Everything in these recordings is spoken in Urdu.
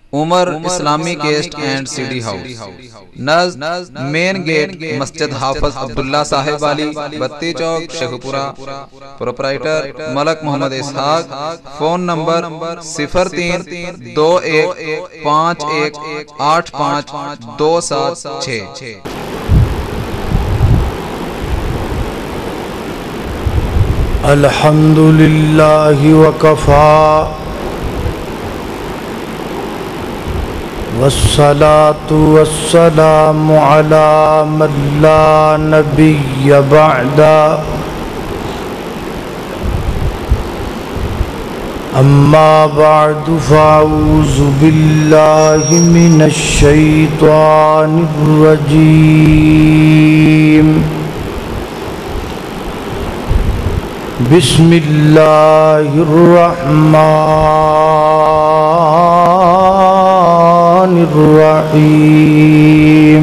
عمر اسلامی کیسٹ اینڈ سیڈی ہاؤس، نزد مین گیٹ مسجد حافظ عبداللہ صاحب والی، Batti Chowk Sheikhupura. Proprietor Malik Muhammad Ishaq. Phone number 0321518527 الحمدللہ وکفا والصلاة والسلام علی من لا نبی بعد، اما بعد فاعوذ باللہ من الشیطان الرجیم، بسم اللہ الرحمن الرحیم،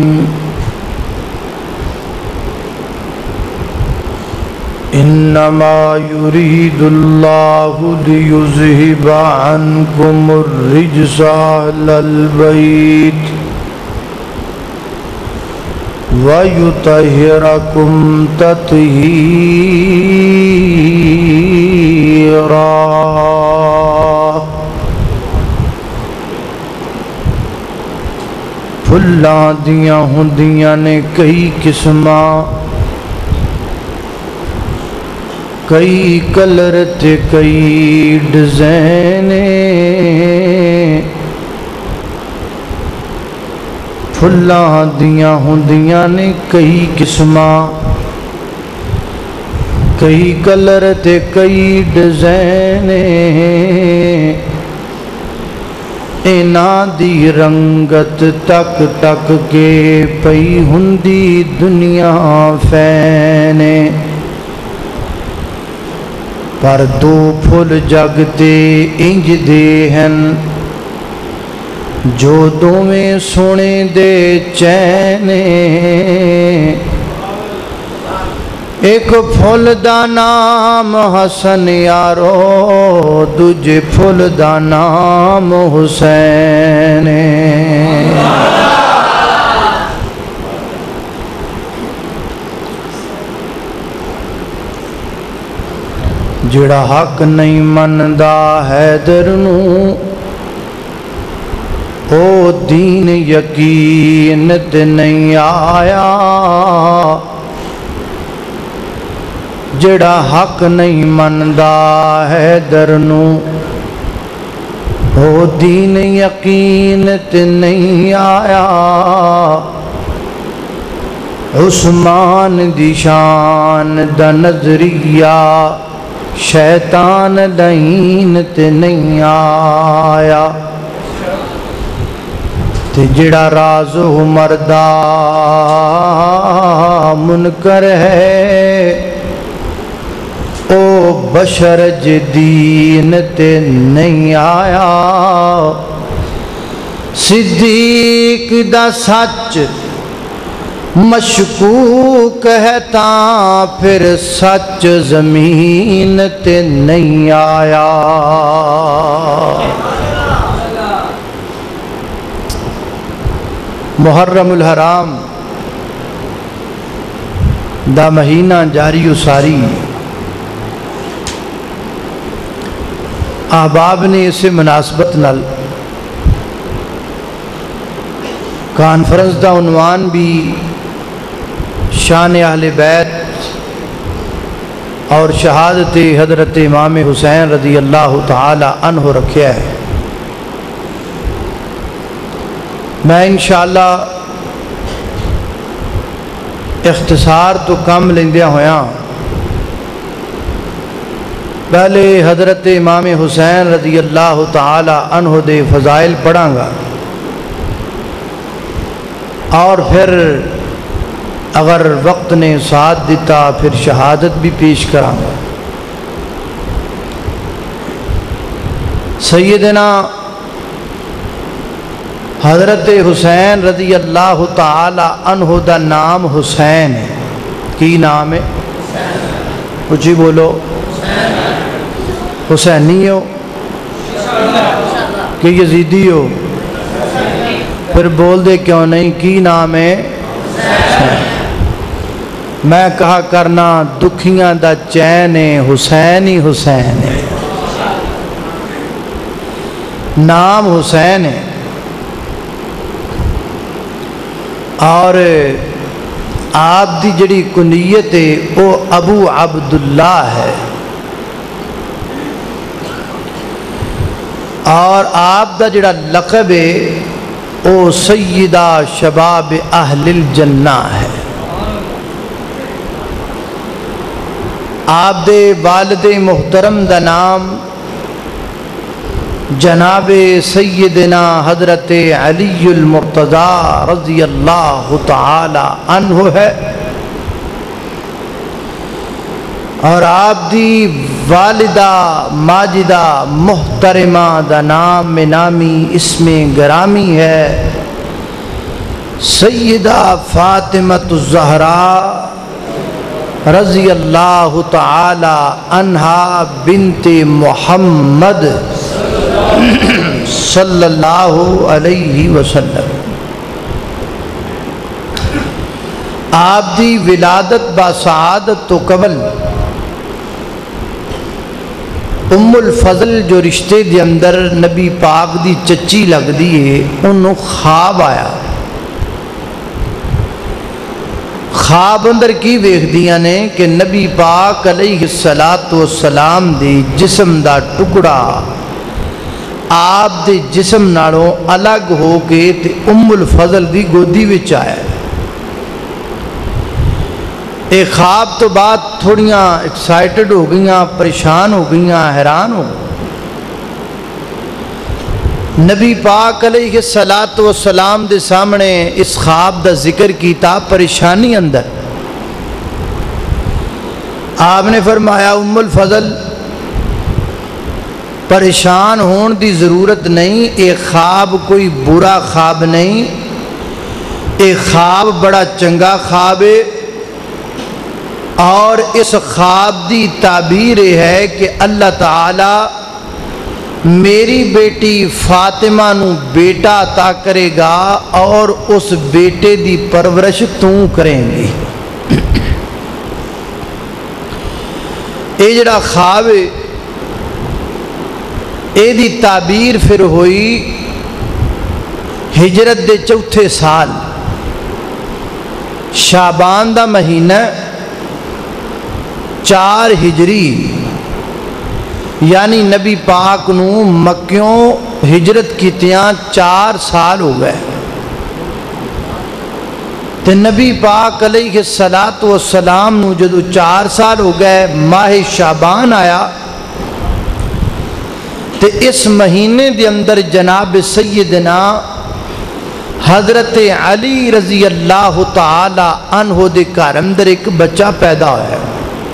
انما یرید اللہ لیذہب عنکم الرجس اہل البیت وَيُطَهِّرَكُمْ تَطْهِيرًا۔ پھلاں دیاں ہوندیاں نے کئی قسماں، کئی کلر تے کئی ڈیزائن، پھلاں دیاں ہوندیاں نے کئی قسماں، کئی کلر تے کئی ڈیزائن، انہاں دی رنگت تک تک کے پئی ہوندی دنیا فین، پر دو پھل جگ تے انج دے ہن جو دوویں سونے دے چین، ایک پھل دا نام حسن یارو، دوجے پھل دا نام حسین، جڑا حق نہیں مندا حیدر نوں، او دین یقین تے نہیں آیا، جڑا حق نہیں مندا حیدر نوں، او دین یقین تے نہیں آیا، عثمان دی شان دا نظریہ شیطان لعین تے نہیں آیا، تے جڑا راز عمر دا منکر ہے، او بشر جدین تے نہیں آیا، صدیق دا سچ مشکوک ہے تاں پھر سچ زمین تے نہیں آیا، محرم الحرام دا مہینہ جاری و ساری، احباب نے اسے مناسبت نال کانفرنس دا عنوان بھی شان اہل بیت اور شہادت حضرت امام حسین رضی اللہ تعالی عنہ رکھیا ہے۔ میں انشاءاللہ اختصار تو کم لیندیا ہویاں، پہلے حضرت امام حسین رضی اللہ تعالی عنہ دے فضائل پڑھاں گا، اور پھر اگر وقت نے ساتھ دیتا پھر شہادت بھی پیش کراں گا۔ سیدنا حضرت حسین رضی اللہ تعالی عنہ دا نام حسین ہے۔ کی نام ہے؟ کچھ ہی بولو، حسینی ہو کہ یزیدی ہو؟ پھر بول دے کیوں نہیں، کی نام ہے؟ میں کہا کرنا دکھیاں دا چین ہے، حسین ہی حسین ہے، نام حسین ہے۔ اور آپ دی جڑی کنیت ہے وہ ابو عبداللہ ہے، اور آپ دا جڑا لقب ہے وہ سیدہ شباب اہل الجنہ ہے۔ آپ دے والد محترم دا نام جناب سیدنا حضرت علی المرتضی رضی اللہ تعالی عنہ ہے، اور آپ دی والدہ ماجدہ محترمہ دا نام نامی اسم گرامی ہے سیدہ فاطمۃ الزہراء رضی اللہ تعالی عنہا بنت محمد صلی اللہ علیہ وسلم۔ آپ دی ولادت باسعادت تو قبل ام الفضل جو رشتے دے اندر نبی پاک دی چچی لگ دیئے، انہوں خواب آیا۔ خواب اندر کی ویکھ دیاں نے کہ نبی پاک علیہ السلام دے جسم دا ٹکڑا آپ دے جسم نالوں الگ ہو کے تے ام الفضل دی گودی وچ آیا۔ ایک خواب تو بعد تھوڑیاں ایکسائٹڈ ہو گئیاں، پریشان ہو گئیاں، حیران ہو گئیاں۔ نبی پاک علیہ السلام دے سامنے اس خواب دا ذکر کیتا پریشانی اندر۔ آپ نے فرمایا ام الفضل پریشان ہون دی ضرورت نہیں، ایک خواب کوئی برا خواب نہیں، ایک خواب بڑا چنگا خواب ہے، اور اس خواب دی تعبیر ہے کہ اللہ تعالی میری بیٹی فاطمہ نو بیٹا عطا کرے گا اور اس بیٹے دی پرورش توں کریں گی۔ اے جڑا خواب ہے اے دی تعبیر پھر ہوئی ہجرت دے چوتھے سال شعبان دا مہینہ 4 ہجری، یعنی نبی پاک نو مکیوں ہجرت کیتیاں 4 سال ہو گئے، تے نبی پاک علیہ السلام نو جدو 4 سال ہو گئے، ماہ شعبان آیا، تے اس مہینے دے اندر جناب سیدنا حضرت علی رضی اللہ تعالی عنہ دے گھر اندر ایک بچہ پیدا ہوا ہے۔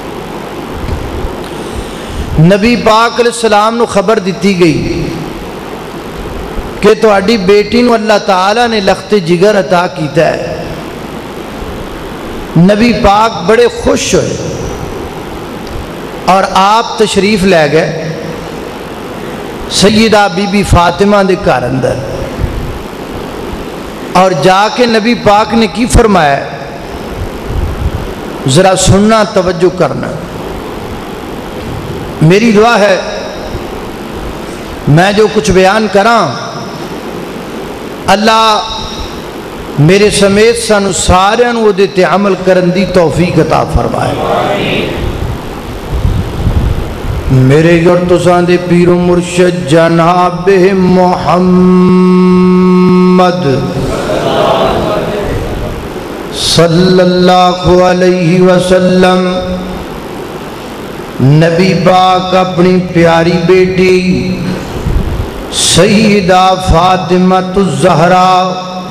نبی پاک علیہ السلام نو خبر دیتی گئی کہ تہاڈی بیٹی نو اللہ تعالیٰ نے لخت جگر عطا کیتا ہے۔ نبی پاک بڑے خوش ہوئے اور آپ تشریف لے گئے سیدہ بی بی فاطمہ دے گھر اندر، اور جا کے نبی پاک نے کی فرمایا، ذرا سننا، توجہ کرنا، میری دعا ہے میں جو کچھ بیان کراں اللہ میرے سمیت سانو سارے نو دے تے عمل کرن دی توفیق عطا فرمائے۔ میرے اور تساں دے پیر و مرشد جناب محمد صلی اللہ علیہ وسلم نبی پاک اپنی پیاری بیٹی سیدہ فاطمۃ الزہراء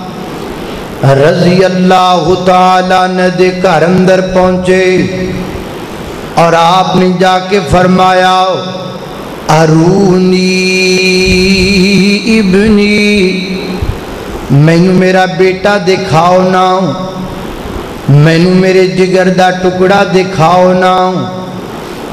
رضی اللہ تعالیٰ عنہ دے گھر اندر پہنچے، اور آپ نے جا کے فرمایا ارونی ابنی، مینوں میرا بیٹا دکھاؤ نا، مینوں میرے جگر دا ٹکڑا دکھاؤ نا،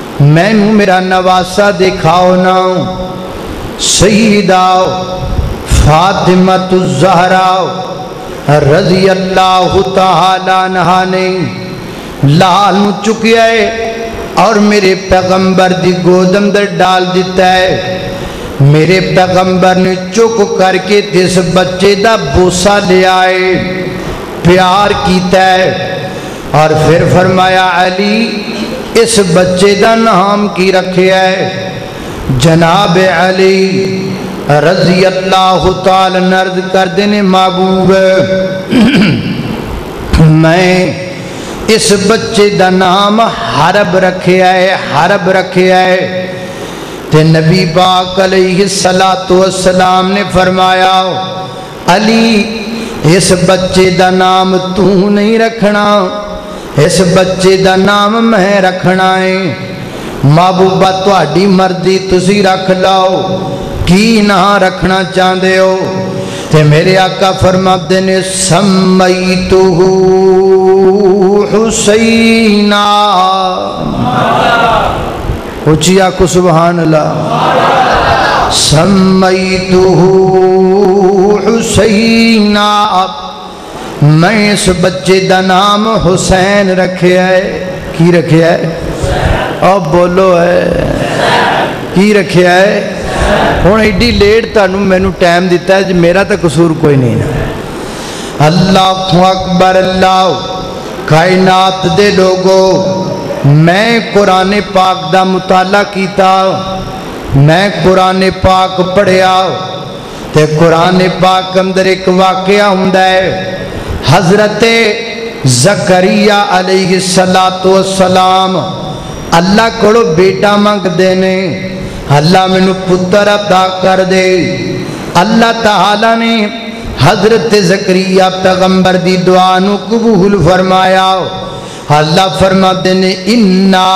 مینوں میرا نواسا دکھاؤ نا۔ سیدہ فاطمۃ الزہرا رضی اللہ تعالی عنہا نے لال نو چکیا ہے اور میرے پیغمبر دی گود اندر ڈال دیتا ہے۔ میرے پیغمبر نے چک کر کے اس بچے دا بوسا لے آئے، پیار کیتا ہے، اور پھر فرمایا علی اس بچے دا نام کی رکھے ہے؟ جناب علی رضی اللہ تعالی نرد کر دینے محبوب میں اس بچے دا نام حرب رکھے ہے، حرب رکھے ہے۔ تے نبی پاک علیہ السلام نے فرمایا علی اس بچے دا نام تو نہیں رکھنا، اس بچے دا نام میں رکھنا ہے۔ محبوبہ تہاڈی مرضی تسی رکھ لاؤ، کی نہ رکھنا چاہتے ہو؟ تے میرے آقا فرماتے نے سمیتہ حسینہ، اچھیا کو سبحان اللہ، سمیتہ حسینہ، میں اس بچے دا نام حسین رکھے ہے۔ کی رکھے ہے؟ اب بولو ہے کی رکھے ہے؟ ہوں ایڈی لیٹ تانوں مینوں ٹائم دیتا ہے، میرا تو قصور کوئی نہیں نا۔ اللہ اکبر، اللہ کائنات دے لوگو، میں قرآن پاک دا مطالعہ کیتا، میں قرآن پاک پڑھیا، تے قرآن پاک اندر ایک واقعہ ہوندا ہے۔ حضرت زکریا علیہ السلام اللہ کو بیٹا مانگ دینے، اللہ مینوں پتر عطا کر دے۔ اللہ تعالیٰ نے حضرت زکریا پیغمبر دی دعا نو قبول فرمایا۔ اللہ فرماتے نے اِنَّا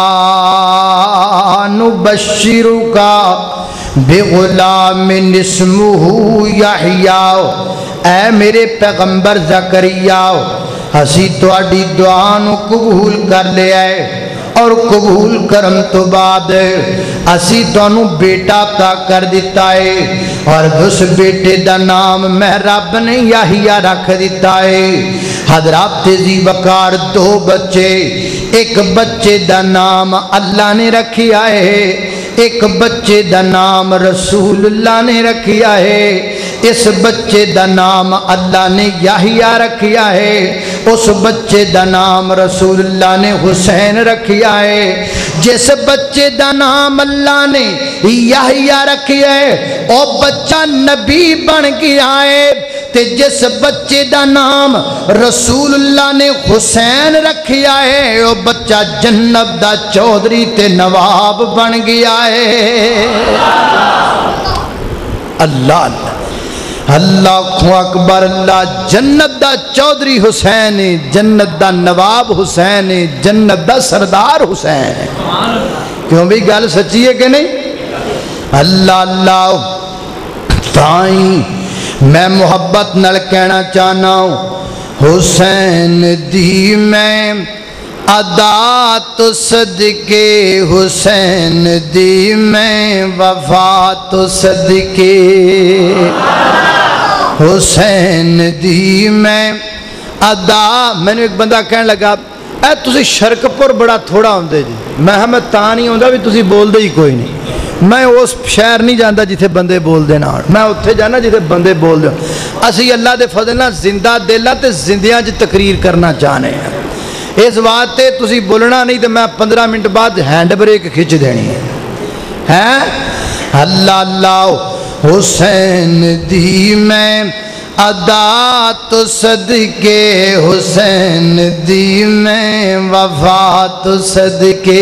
نُبَشِّرُكَ بِغُلَامٍ اسْمُهُ یحییٰ، اے میرے پیغمبر زکریا اسی تہاڈی دعا نو قبول کر لیا ہے، اور قبول کرن تو بعد اسی تانوں بیٹا عطا کر دیتا ہے، اور اس بیٹے دا نام میں رب نے یحییٰ رکھ دیتا ہے۔ حضرات ذی وقار دو بچے، ایک بچے دا نام اللہ نے رکھیا ہے، ایک بچے دا نام رسول اللہ نے رکھیا ہے۔ اس بچے دا نام اللہ نے یحییٰ رکھیا ہے، اس بچے دا نام رسول اللہ نے حسین رکھیا ہے۔ جس بچے دا نام اللہ نے یحییٰ رکھیا ہے او بچہ نبی بن گیا ہے، تے جس بچے دا نام رسول اللہ نے حسین رکھیا ہے او بچہ جنت دا چودھری تے نواب بن گیا ہے۔ اللہ اللہ اللہ اکبر، اللہ جنت دا چودھری حسین، جنت دا نواب حسین، جنت دا سردار حسین۔ کیوں بھی گل سچی ہے کہ نہیں؟ اللہ اللہ تائیں میں محبت نل کہنا چاہنا ہوں، حسین دی میں ادا تو صدقے، حسین دی میں وفا تو صدقے، حسین دی میں ادا۔ میں نے ایک بندہ کہنے لگا اے تسی شرکپور بڑا تھوڑا ہوندے جی، میں ہمیں تاں نہیں ہوندا بھی تسی بول دے ہی کوئی نہیں۔ میں اس شہر نہیں جانا جتھے بندے بول دے نہ، میں اتھے جانا جتھے بندے بول دے۔ اسی اللہ دے فضل نال زندہ دل تے زندیاں چ تقریر کرنا چاہنے ہیں، اس بات تے تسی بولنا نہیں تو میں 15 منٹ بعد ہینڈ بریک کھچ دینی ہے۔ اللہ اللہ حسین دی میں ادا تو صدقے، حسین دی میں وفا تو صدقے۔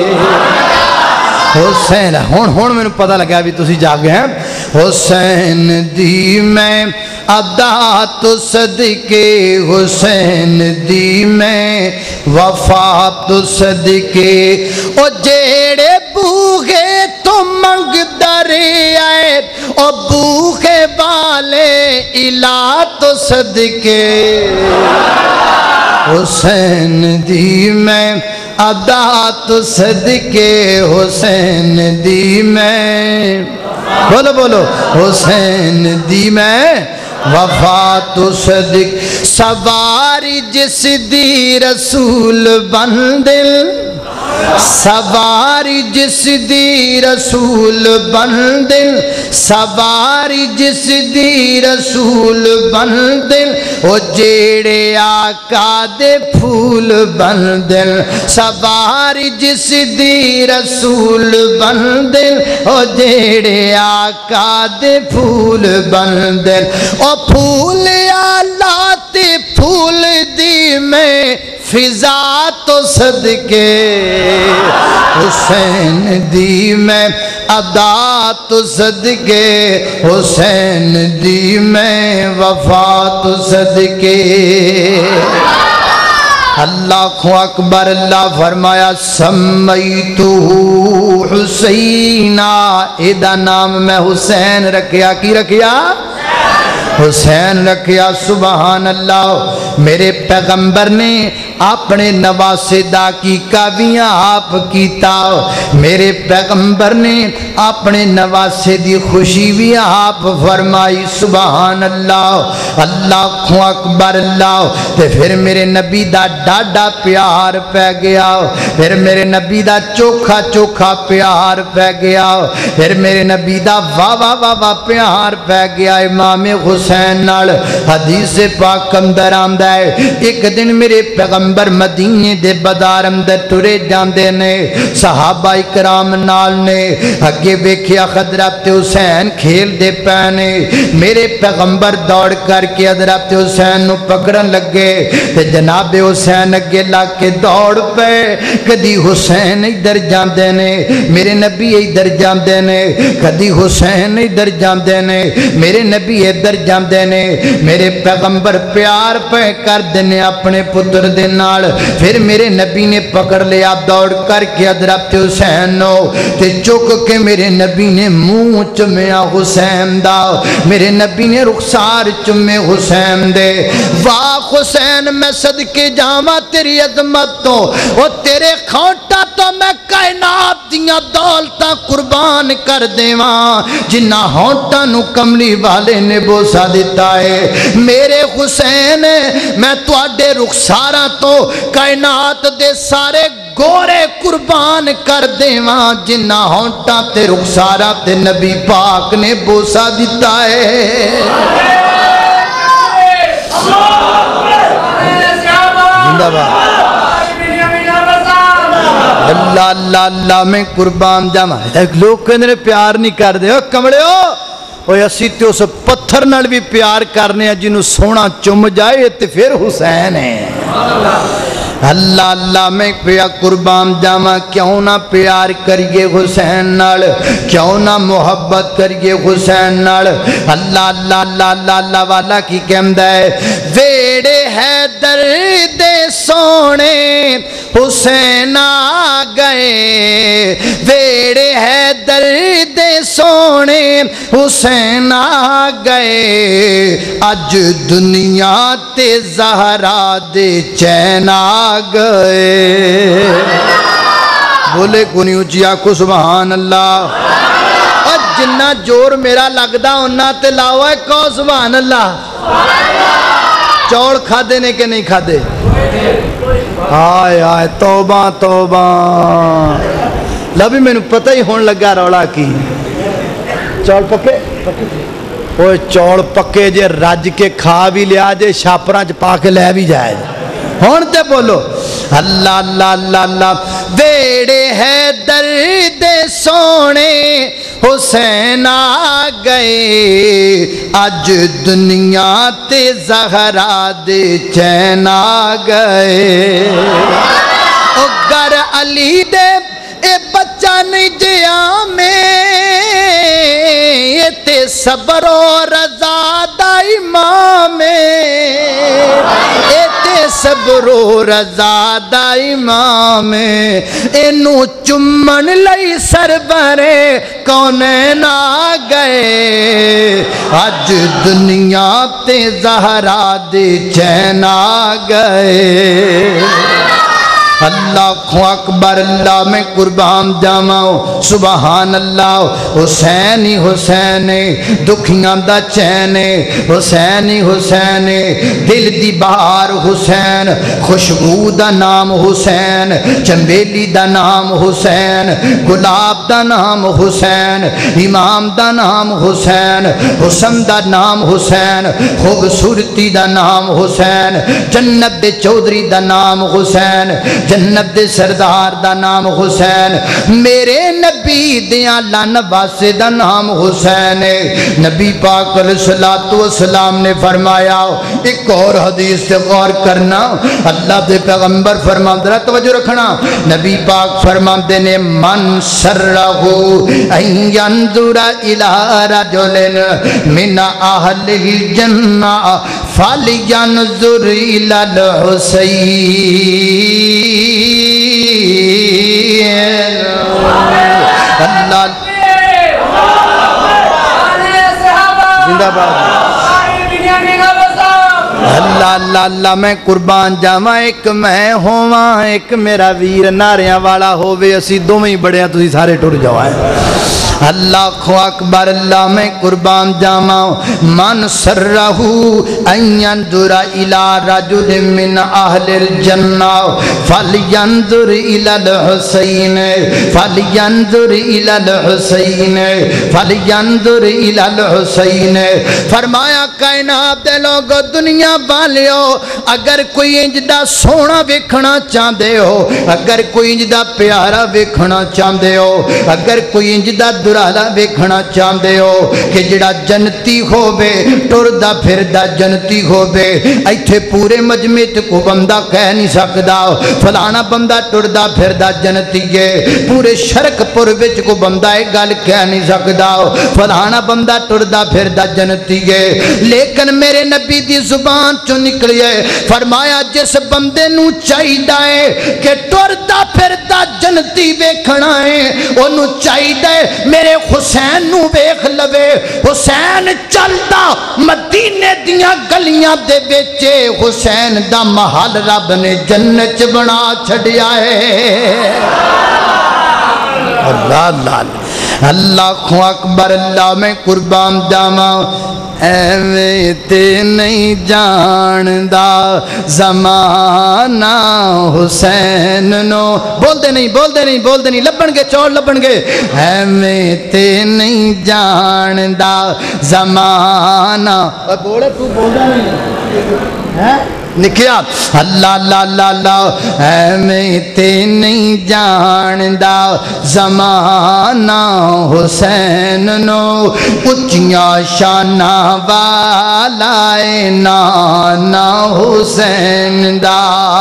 حسین ہون میں پتہ لگا بھی تسی جاگے ہیں۔ حسین دی میں ادا تو صدقے، حسین دی میں وفا تو صدقے۔ او جیڑے بوغے تو منگ درے آئے، او بوغے والے الہ تو صدقے۔ حسین دی میں ادا تو صدقے حسین دی میں بولو بولو حسین دی میں وفا تو صدق سواری جس دی رسول بن دل سواری جس دی رسول بن دل سواری جس دی رسول بن دل او جیڑے آقا دے پھول بن دل سواری جس دی رسول بن دل او جیڑے آقا دے پھول بن دل او پھول آلہ تے پھول دی میں فضا تو صدقے حسین دی میں ادا تو صدقے حسین دی میں وفا تو صدقے اللہ اکبر اللہ فرمایا سمیتو حسینہ ایدہ نام میں حسین رکھیا کی رکھیا حسین رکھیا سبحان اللہ میرے پیغمبر نے اپنے نواسدہ کی کاویاں آپ کیتا میرے پیغمبر نے اپنے نواسدی خوشی بھی آپ فرمائی سبحان اللہ اللہ اکبر اللہ تے پھر میرے نبی دا ڈاڈا پیار پہ گیا پھر میرے نبی دا چوکھا چوکھا پیار پہ گیا پھر میرے نبی دا واہ پیار پہ گیا امام حسین نال حدیث پاک اندر آمدہ ہے ایک دن میرے پیغمبر مدینے دے بازار اندر ٹرے جاندے نے صحابہ اکرام نال نے اگے ویکھیا حضرت حسین کھیل دے پہنے میرے پیغمبر دوڑ کر کے حضرت حسین نو پکڑن لگے تے جناب حسین اگے لگ کے دوڑ پے کدی حسین ادھر جاندے نے میرے نبی ادھر جاندے نے کدی حسین ادھر جاندے نے میرے نبی ادھر جاندے نے میرے پیغمبر پیار پہ کر دینے اپنے پتر دے نال پھر میرے نبی نے پکڑ لیا دوڑ کر کے حضرت حسین نو تے چک کے میرے نبی نے منہ چمیا حسین دا میرے نبی نے رخسار چمے حسین دے واہ حسین میں صدقے جاواں تیری عظمت تو او تیرے کھوٹا تو میں کائنات دیاں دولتاں قربان کر دیواں جنہ ہونٹاں نو کملی والے نے بوسا دیتا ہے میرے حسین میں تواڈے رخساراں تو کائنات دے سارے گورے قربان کر دیواں جنہ ہونٹاں تے رخساراں تے نبی پاک نے بوسا دیتا ہے زندہ باد اللہ اللہ اللہ میں قربان جاواں لوگ کہندے پیار نہیں کر دے او کمڑے او اسی تے اس پتھر نال بھی پیار کرنے جنوں سونا چم جائے تے پھر حسین ہے اللہ اللہ میں پیا قربان جاواں کیوں نہ پیار کریے حسین نال کیوں نہ محبت کریے حسین نال اللہ اللہ اللہ اللہ اللہ والا کی کہندا ہے ویڑے حیدر دے سونے حسین آ گئے ویڑے حیدر دے سونے حسین آ گئے اج دنیا تے زہرا دے چین آ گئے بولے کونی اچھی آکھو سبحان اللہ اور جنہ جور میرا لگدا انہا تے لاؤ ہے کو سبحان اللہ چوڑ کھا دینے کے نہیں کھا دے آئے آئے توبہ توبہ لبی میں نے پتہ ہی ہون لگا روڑا کی چوڑ پکے اوہ چوڑ پکے جے رج کے کھا بھی لیا جے شاپران چ پاک لے بھی جائے ہون تے بولو اللہ اللہ اللہ اللہ ویڑے حیدر دے سونے حسین آ گئے اج دنیا تے زہرا دے چین آ گئے او گر علی دے اے بچہ نہیں جیا میں تے صبر و رضا دا امام صبر و رضا دا امام اینو چمن لئی سربرے کونین آ گئے اج دنیا تے زہرا دے چین آ گئے اللہ اکبر اللہ میں قربان جاواں سبحان اللہ حسین ہی حسین دکھیاں دا چین حسین ہی حسین دل دی بہار حسین خوشبو دا نام حسین چنبیلی دا نام حسین گلاب دا نام حسین امام دا نام حسین حسن دا نام حسین خوبصورتی دا نام حسین جنت دے چودھری دا نام حسین جنت دے سردار دا نام حسین میرے نبی دیاں لان واسے دا نام حسین نبی پاک علیہ السلام نے فرمایا ایک اور حدیث سے غور کرنا اللہ دے پیغمبر فرماندے رہا توجہ رکھنا نبی پاک فرماندے نے من سرہو ان ینظر الی رجل من اہل الجنہ فلینظر الی الحسین اللہ زندہ باد اللہ اللہ اللہ میں قربان جاواں ایک میں ہوواں ایک میرا ویر ناریاں والا ہووے اسی دوویں بڑیاں تسی سارے ٹر جاؤ اللہ اکبر اللہ میں قربان جاواں من سرہو ان ینظر الی رجل من اہل الجنہ فلینظر الی الحسین فلینظر الی الحسین فلینظر الی الحسین فرمایا کائنات دے لوگ دنیا والیو اگر کوئی انجدہ سونا ویکھنا چاہدے ہو اگر کوئی انجدہ پیارا ویکھنا چاہدے ہو اگر کوئی انجدہ درالا ویکھنا چاہدے ہو کہ جڑا جنتی ہووے ٹردا پھردا جنتی ہووے ایتھے پورے مجمع تے کو بندہ کہہ نہیں سکدا فلانا بندہ ٹردا پھردا جنتی ہے پورے شرک پور وچ کو بندہ ایک گل کہہ نہیں سکدا فلانا بندہ ٹردا پھردا جنتی ہے لیکن میرے نبی دی زبان چوں نکلیے فرمایا جس بندے نو چاہیدا ہے کہ ٹردا پھردا جنتی ویکھنا ہے اونوں چاہیدا ہے میرے حسین نو ویکھ لوے حسین چلدا مدینے دیاں گلیاں دے وچ حسین دا محل رب نے جنت بنا چھڈیا ہے اللہ اللہ اللہ اکبر اللہ میں قربان جاواں ایویں تے نہیں جاندا زمانہ حسین نو بول دے نہیں لبن گے چور لبن گے ایویں تے نہیں جاندا زمانہ بولے تو بولدا نہیں نکیا اللہ اللہ اللہ اللہ ایویں تے نہیں جاندا زمانہ حسین نو اچیاں شاناں والا نانا حسین دا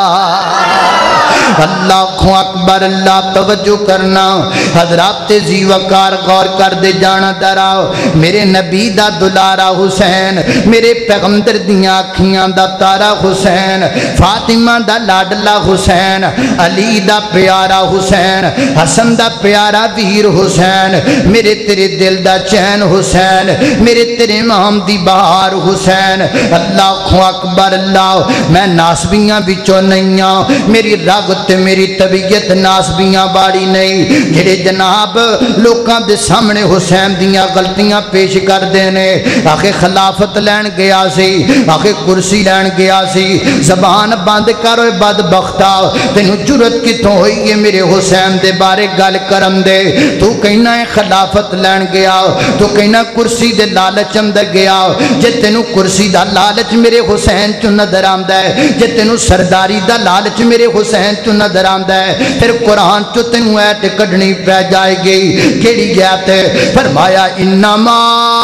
اللہ اکبر اللہ توجہ کرنا حضرات زی وقار غور کر دے جانا دراؤ میرے نبی دا دلارا حسین میرے پیغمبر دیاں آنکھیاں دا تارا حسین فاطمہ دا لاڈلا حسین علی دا پیارا حسین حسن دا پیارا ویر حسین میرے تیرے دل دا چین حسین میرے تیرے امام دی بہار حسین اللہ اکبر اللہ میں ناسبیاں بچوں نہیں ہوں میری رگ تے میری طبیعت ناسبیاں باڑی نہیں جڑے جناب لوکاں دے سامنے حسین دیاں غلطیاں پیش کر دینے آخے خلافت لین گیا سی آخے کرسی لین گیا سی زبان بند کرو بدبختہ تینوں جرت کتوں ہوئی ہے میرے حسین دے بارے گل کرم دے تو کہنا ہے خلافت لین گیا تو کہنا کرسی دے لالچ اندر گیا جے تینوں کرسی دا لالچ میرے حسین چوں نظر آمدا ہے جے تینوں سرداری دا لالچ میرے حسین چوں نظر آمدا ہے پھر قرآن چوں تینوں ایت کڈنی پہ جائے گی کیڑی ایت ہے فرمایا انما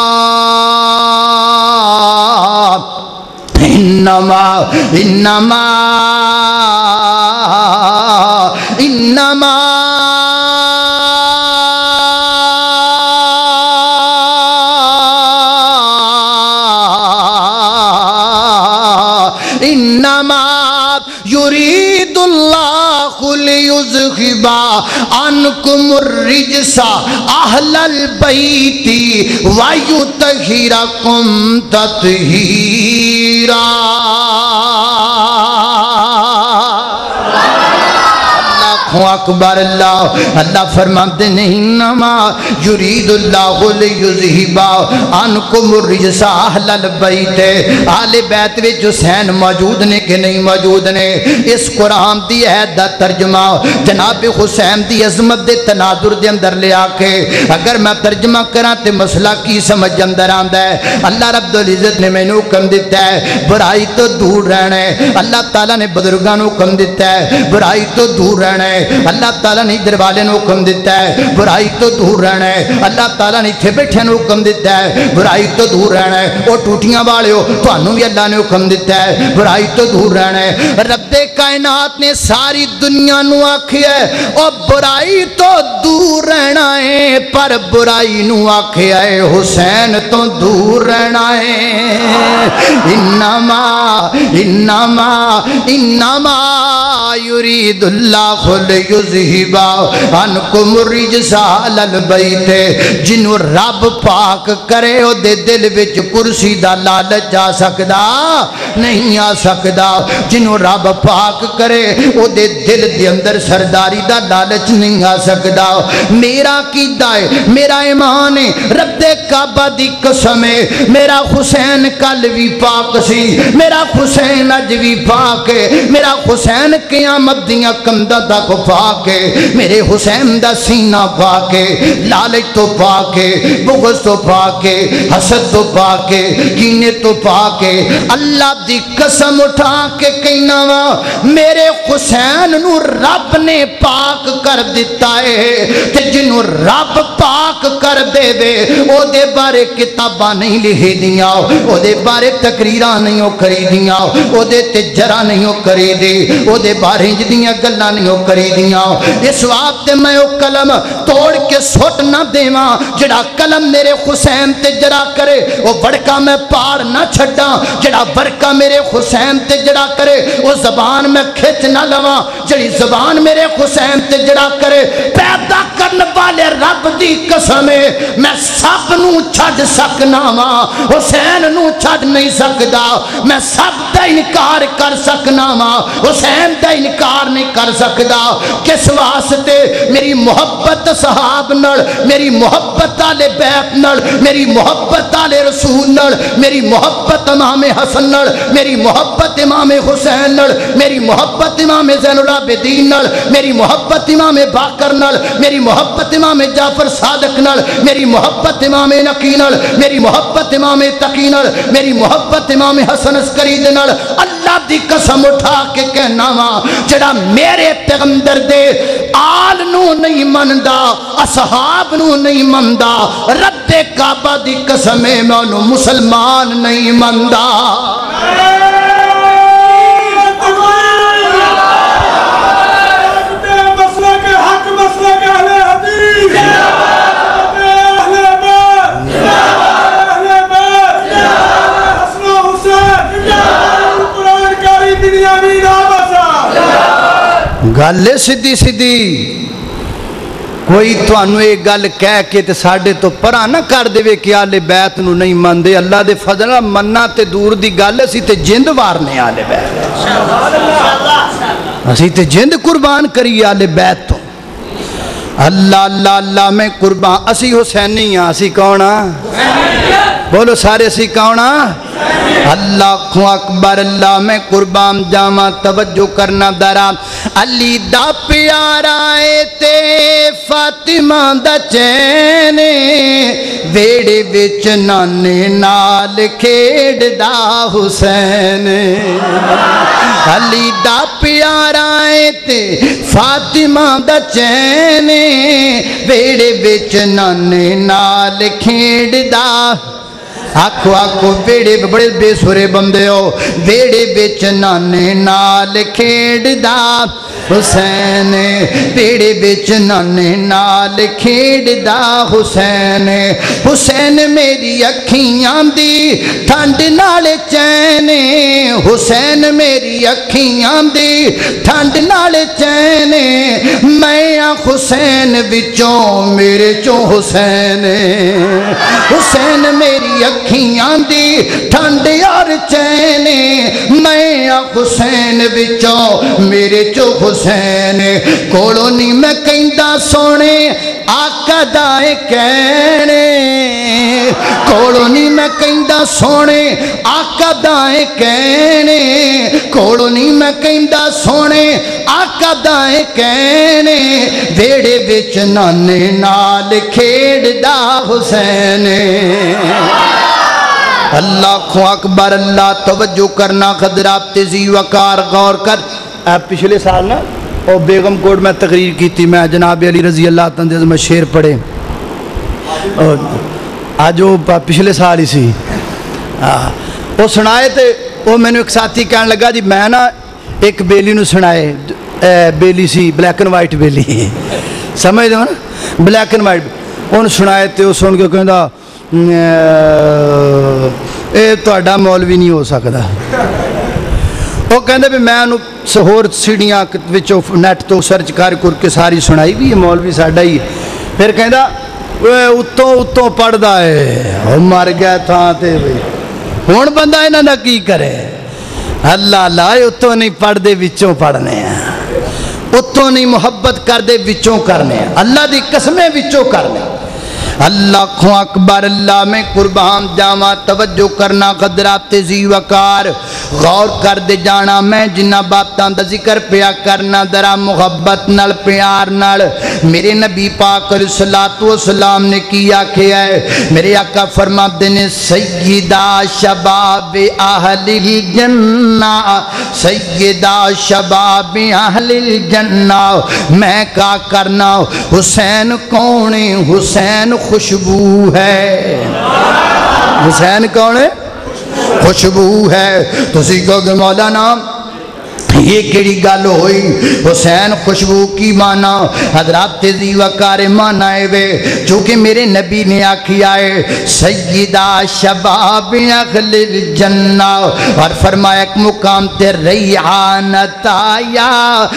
يريد الله ليذهب عنكم الرجس أهل البيت ويطهركم تطهيرا आखो अकबर अल्लाह। अल्लाह फरमाते हैं इन्नमा युरीदुल्लाहु लियुज़हिबा अन्कुम रिजसा अहलल बैत। आले बैत विच हुसैन मौजूद ने कि नहीं मौजूद ने? इस कुरान दी आयत दा तर्जमा जनाब हुसैन दी अजमत दे तनाजुर दे अंदर ले आके अगर मैं तर्जमा करा तो मसला की समझ अंदर आंदा है। अल्लाह रब्बुल इज्जत ने मैनू हुक्म दिता है बुराई तो दूर रहना है। अल्लाह ताला ने बुजुर्गां नू हुक्म दिता है बुराई तो दूर रहना है। अल्लाह ताला ने इधर वाले नू हुक्म दिता है बुराई तो दूर रहना है। अल्लाह ताला ने इत्थे बैठे नू हुक्म दिता है बुराई तो दूर रहना है। वो टूटियां वालिओ तुहानू भी अल्लाह ने हुक्म दिता है बुराई तो दूर रहना है। रब्बे कायनात ने सारी दुनिया नू आखिया ओ बुराई तो दूर रहना है पर बुराई नू आखिया है हुसैन तो दूर रहना है। इन्नमा इन्नमा इन्नमा युरीदुल्लाहु लियुज़हिबा अन्कुम रिजसा अहलल बैत। जिन्हों रब पाक करे ओदे दिल विच कुर्सी दा लालच आ सकदा नहीं आ सकदा। जिन्हों रब पाक करे ओदे दिल दे अंदर सरदारी दा लालच नहीं आ सकदा। मेरा कीदा है मेरा ईमान है रब्बे काबा दी कसम है मेरा हुसैन कल भी पाक सी मेरा हुसैन अज भी पाक है। मेरा हुसैन क़यामत दियां कंधां तक पाक है। मेरे हुसैन दा सीना पाक है लालच तो पाक है बुग़्ज़ तो पाक है हसद तो पाक है कीने तो पाक है। अल्लाह दी कसम उठा के कहना वा मेरे हुसैन नू रब ने पाक कर दिता है ते जिन्हों रब पाक कर देवे ओदे बारे किताबां नहीं लिखी दियां ओदे बारे तकरीरां नहीं ओ खरीदियां ओदे ते जरा नहीं ओ खरीदी ओदे बारे जिदियां गल्लां नहीं ओ खरीदियां। इस वास्ते मैं ओ कलम तोड़ के सुट ना देवां जिहड़ा कलम मेरे हुसैन ते जरा करे ओ बड़का मैं पाड़ ना छड्डां जिहड़ा बड़का मेरे हुसैन ते जरा करे ओ जबान मैं खिच ना लवां जिहड़ी जबान मेरे हुसैन ते जरा करे। पैदा करने वाले रब दी कसम है मैं सब नू छड्ड सकना वा हुसैन नू छड्ड नहीं सकदा। मैं सब दा इनकार कर सकना वा हुसैन दा इनकार नहीं कर सकदा। किस वास्ते? मेरी मोहब्बत सहाब नाल मेरी मोहब्बत आले बैत नाल मेरी मोहब्बत आले रसूल नाल मेरी मोहब्बत इमाम हसन नाल मेरी मोहब्बत इमाम हुसैन नाल मेरी मोहब्बत इमाम ज़ैनुल आबिदीन नाल मेरी मोहब्बत इमाम बाकर नाल मेरी मोहब्बत इमाम जाफर सादिक नाल मेरी मोहब्बत इमाम नकी नाल मेरी मोहब्बत इमाम तकी नाल मेरी मोहब्बत इमाम हसन अस्करी दे नाल। अल्लाह दी कसम उठा के कहना वा जेड़ा मेरे पैगंबर दे आल नू नहीं मनदा असहाब नू नहीं मनदा रब्बे काबा दी कसम है मैं उन्हें मुसलमान नहीं मनदा। गल सीधी सीधी कोई तुहानू एक गल कह के ते साडे तो परा ना कर देवे कि आले बैत नू नहीं मनदे। अल्लाह दे फजल नाल मन्ना ते दूर दी गल असी ते जिंद वारने आले बैत असी ते जिंद कुर्बान करी आले बैत तो। अल्लाह अल्लाह अल्लाह मैं कुर्बान असी हुसैनी हाँ असी कौन हाँ बोलो सारे असी कौन हाँ? अल्लाह अकबर अल्लाह मैं कुर्बान जावा तवज्जो करना दरा। अली दा प्यारा है ते फातिमा दा चैन वेड़े विच नाने नाल खेड़दा हुसैन। अली दा प्यारा है ते फातिमा दा चैन वेड़े विच नाने नाल खेड़दा। आखो आखो वेड़े बड़े बेसुरे बंदे हो वेड़े बिच नाने नाल खेड़दा हुसैन वेड़े बिच नाने नाल खेड़दा हुसैन। हुसैन मेरी अखियां दी ठंड नाल चैन हुसैन मेरी अखियां दी ठंड नाल चैन मैं हुसैन विचों मेरे चों हुसैन हुसैन मेरी अखियां दी ठंड और चैन मैं हुसैन विचों मेरे चो حسین کولو نہیں میں کہندا سونے آقا دائے کہنے کولو نہیں میں کہندا سونے آقا دائے کہنے کولو نہیں میں کہندا سونے آقا دائے کہنے ویڑے وچ نانے نال کھیڑ دا حسین اللہ اکبر اللہ توجہ کرنا خضرات تیزی وقار غور کر پچھلے سال نا اور بیگم کوٹ میں تقریر کی تھی میں جناب علی رضی اللہ تعالیٰ میں شعر پڑھے آج وہ پچھلے سال ہی سی وہ سنائے تھے وہ میں نے ایک ساتھی کہنے لگا جی میں نا ایک بیلی نو سنائے بیلی سی بلیک اینڈ وائٹ بیلی سمجھ دو نا بلیک اینڈ وائٹ انہوں سنائے تھے وہ سن کے کہندا اے توڑا مولوی نہیں ہو سکتا وہ کہندے بھی میں انہوں سہور سیڑیاں وچوں نیٹ تو سرچ کر کے ساری سنائی بھی یہ مولوی ساڑھا ہی پھر کہندا اتوں پڑھ دا ہے مر گیا تھا تے ہون بندہ انہاں دا کی کرے اللہ اللہ اتوں نہیں پڑھ دے وچوں پڑھنے ہیں اتوں نہیں محبت کر دے وچوں کرنے ہیں اللہ دی قسمیں وچوں کرنے ہیں اللہ اکبر اللہ میں قربان جاواں توجہ کرنا قدرات تیزی وقار غور کر دے جانا میں جنہ باتاں دا ذکر پیا کرنا درا محبت نال پیار نال میرے نبی پاک علیہ الصلوۃ والسلام نے کیا کیا ہے میرے آقا فرماتے ہیں سیدہ شباب اہل الجنہ سیدہ شباب اہل الجنہ میں کا کرنا حسین کون حسین خوشبو ہے حسین کون ہے خوشبو ہے تو سیکھو کہ مولانا یہ کیڑی گل ہوئی حسین خوشبو کی مانا حضرات تیزی وقار مانا ہے وے چونکہ میرے نبی نے آکھیا ہے سیدہ شباب اہل الجنہ اور فرمایا ایک مقام تے ریحانتا یا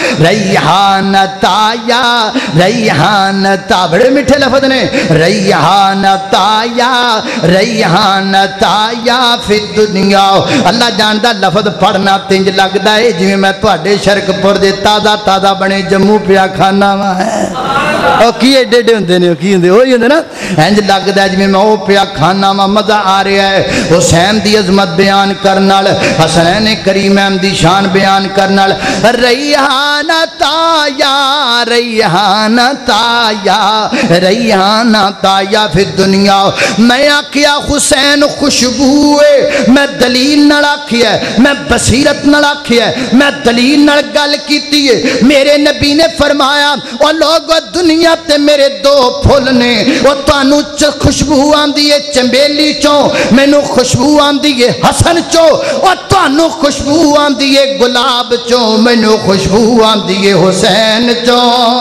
ریحانتا یا ریحانتا بڑے میٹھے لفظ نے ریحانتا یا ریحانتا یا فی الدنیا اللہ جاندہ لفظ پڑھنا تنج لگتا ہے جو میں توڑے شرک پور دے تازہ تازہ بنے جموں پیا کھانا ہوا ہے اور کیے ڈیڈے ہوندے نے کی ہوندے ہوئی ہوندے نا انج لگدا ہے جویں میں او پیا کھانا وا مزہ آ رہا ہے حسین دی عظمت بیان کرنال حسنین کریمین دی شان بیان کرنال ریحان تایا ریحان تایا ریحان تایا فی دنیا میں آکھیا حسین خوشبو ہے میں دلیل نہ آکھیا ہے میں بصیرت نہ آکھیا ہے میں دلیل نہ گل کیتی ہے میرے نبی نے فرمایا او لوگ دنیا تے میرے دو پھول نے او تانوں خوشبو آندی ہے چنبیلی چوں مینوں خوشبو آندی ہے حسن چوں او تانوں خوشبو آندی ہے گلاب چوں مینوں خوشبو آندی ہے حسین چوں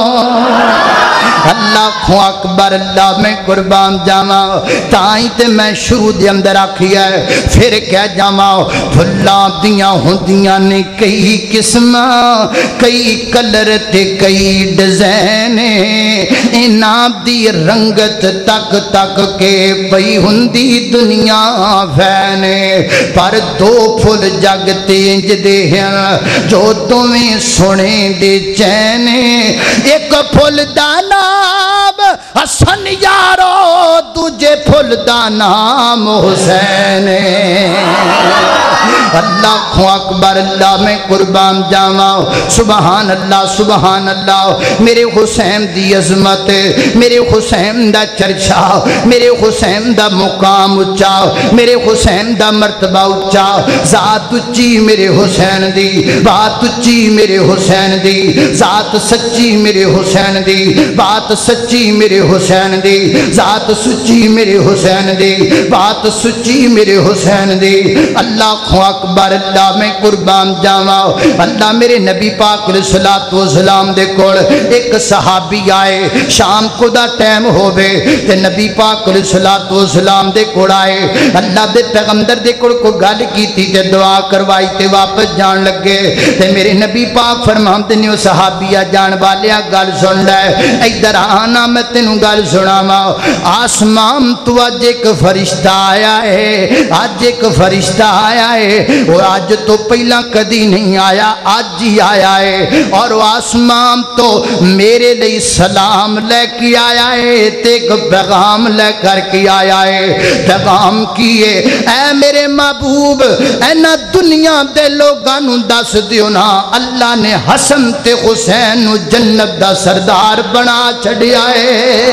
اللہ اکبر اللہ میں قربان جاواں تائیں تے میں شروع دے اندر آکھیا ہے پھر کہہ جاواں پھلاں دیاں ہوندیاں نے کئی قسماں کئی کلر تے کئی ڈیزائن انہاں دی رنگت تک تک کے پئی ہوندی دنیا فین پر دو پھل جگ تے انج دے ہیں جو دوویں سونے دے چین ایک پھل دا نام حسن یارو دوجے پھل دا نام حسین اللہ اکبر اللہ میں قربان جاواں سبحان اللہ میرے حسین دی عظمت میرے حسین دا چرچا میرے حسین دا مقام اچا میرے حسین دا مرتبہ اچا ذات اچی میرے حسین دی بات اچی میرے حسین دی ذات سچی میرے حسین دی بات سچی میرے حسین دی ذات سچی میرے حسین دی بات سچی میرے حسین دی اللہ اکبر اللہ میں قربان جاواں اللہ میرے نبی پاک علیہ الصلوۃ والسلام دے کول ایک صحابی آئے شام کو دا ٹائم ہووے تے نبی پاک علیہ الصلوۃ والسلام دے کول آئے اللہ دے پیغمبر دے کول کو گل کیتی تے دعا کروائی تے واپس جان لگے تے میرے نبی پاک فرماندے نے او صحابیہ جان والیا گل سن لے ادھر آنا میں تینوں گل سناواں آسمان تو اج ایک فرشتہ آیا ہے اج ایک فرشتہ آیا ہے وہ آج تو پہلا کدی نہیں آیا، آج ہی آیا ہے، اور وہ آسمان تو میرے لئے سلام لے کے آیا ہے، تیک پیغام لے کر کے آیا ہے۔ پیغام کیے اے میرے محبوب، اے نا دنیا دے لوگانوں دس دیو نا، اللہ نے حسن تے حسین جنت دا سردار بنا چھڑیا ہے۔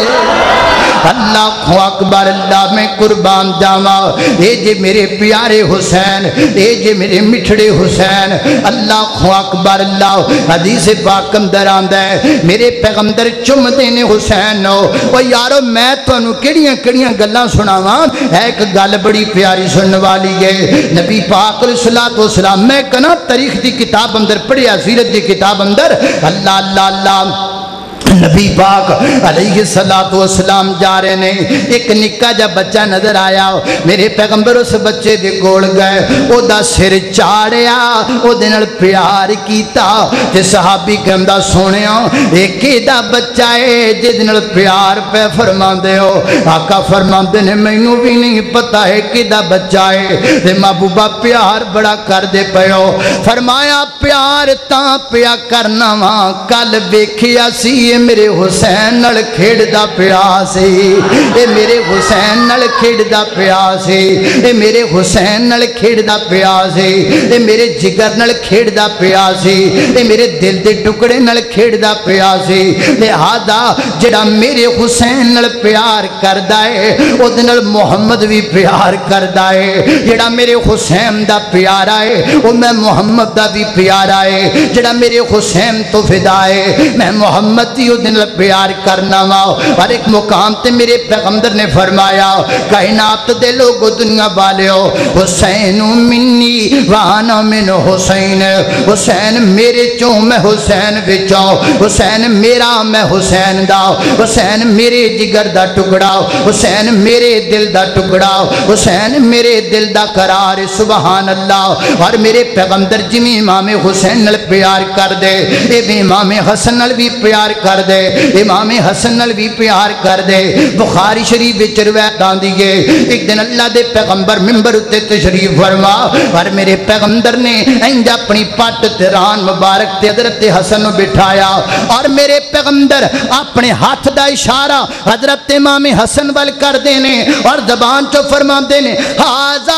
اللہ اکبر، اللہ میں قربان جاما، اے جے میرے پیارے حسین، اے جے میرے مٹھڑے حسین، اللہ اکبر اللہ۔ حدیث پاک اندر آندا ہے میرے پیغمبر چم دینے حسین نو، او یارو میں تو انہوں کڑیاں گلاں سناواں، ایک گل بڑی پیاری سننے والی ہے۔ نبی پاک علیہ السلام میں کنا تاریخ دی کتاب اندر پڑھیا، سیرت دی کتاب اندر، اللہ اللہ اللہ، نبی پاک علیہ السلام جا رہے نے، ایک نکا جا بچہ نظر آیا، میرے پیغمبر اس بچے دے کول گئے، او دا سر چاڑیا، او دنال پیار کیتا، تے صحابی کہندہ سونیا ایک دا بچہ ہے جے دنال پیار پہ فرمان دے ہو۔ آقا فرمان دے نے میں بھی نہیں پتا ہے کہ دا بچہ ہے، تے محبوبہ پیار بڑا کر دے پہ ہو۔ فرمایا پیار تاں پیا کرنا وہاں، کل بیکھیا سی میرے حسین نل کھیڑ دا پیاسے، اے میرے حسین نل کھیڑ دا پیاسے، اے میرے حسین نل کھیڑ دا پیاسے، اے میرے جگر نل کھیڑ دا پیاسے، اے میرے دل دے ٹکڑے نل کھیڑ دا پیاسے۔ لہذا جڑا میرے حسین نل پیار کردہ ہے او دنال محمد بھی پیار کردہ ہے، جڑا میرے حسین دا پیارا ہے او میں محمد دا بھی پیارا ہے، جڑا میرے حسین تو فدا ہے میں محمد دی دن پیار کرنا وا۔ اور ایک مقام تے میرے پیغمبر نے فرمایا کائنات دے لوگو دنیا والیو، حسین منی وانا من حسین، حسین میرے چوں میں حسین بچوں، حسین میرا میں حسین دا، حسین میرے جگر دا ٹکڑا، حسین میرے دل دا ٹکڑا، حسین میرے دل دا قرار، سبحان اللہ۔ اور میرے پیغمبر جمی امام حسین نل پیار کر دے، اے امام حسن نل بھی پیار کر دے، امام حسن نل بھی پیار کر دے۔ بخاری شریف وچ روایت آندی ہے ایک دن اللہ دے پیغمبر منبر اتے تشریف فرما، اور میرے پیغمبر نے انج اپنی پٹ تے ران مبارک تے حضرت حسن نو بٹھایا، اور میرے پیغمبر اپنے ہاتھ دا اشارہ حضرت امام حسن وال کر دینے، اور زبان چو فرما دینے ہاذا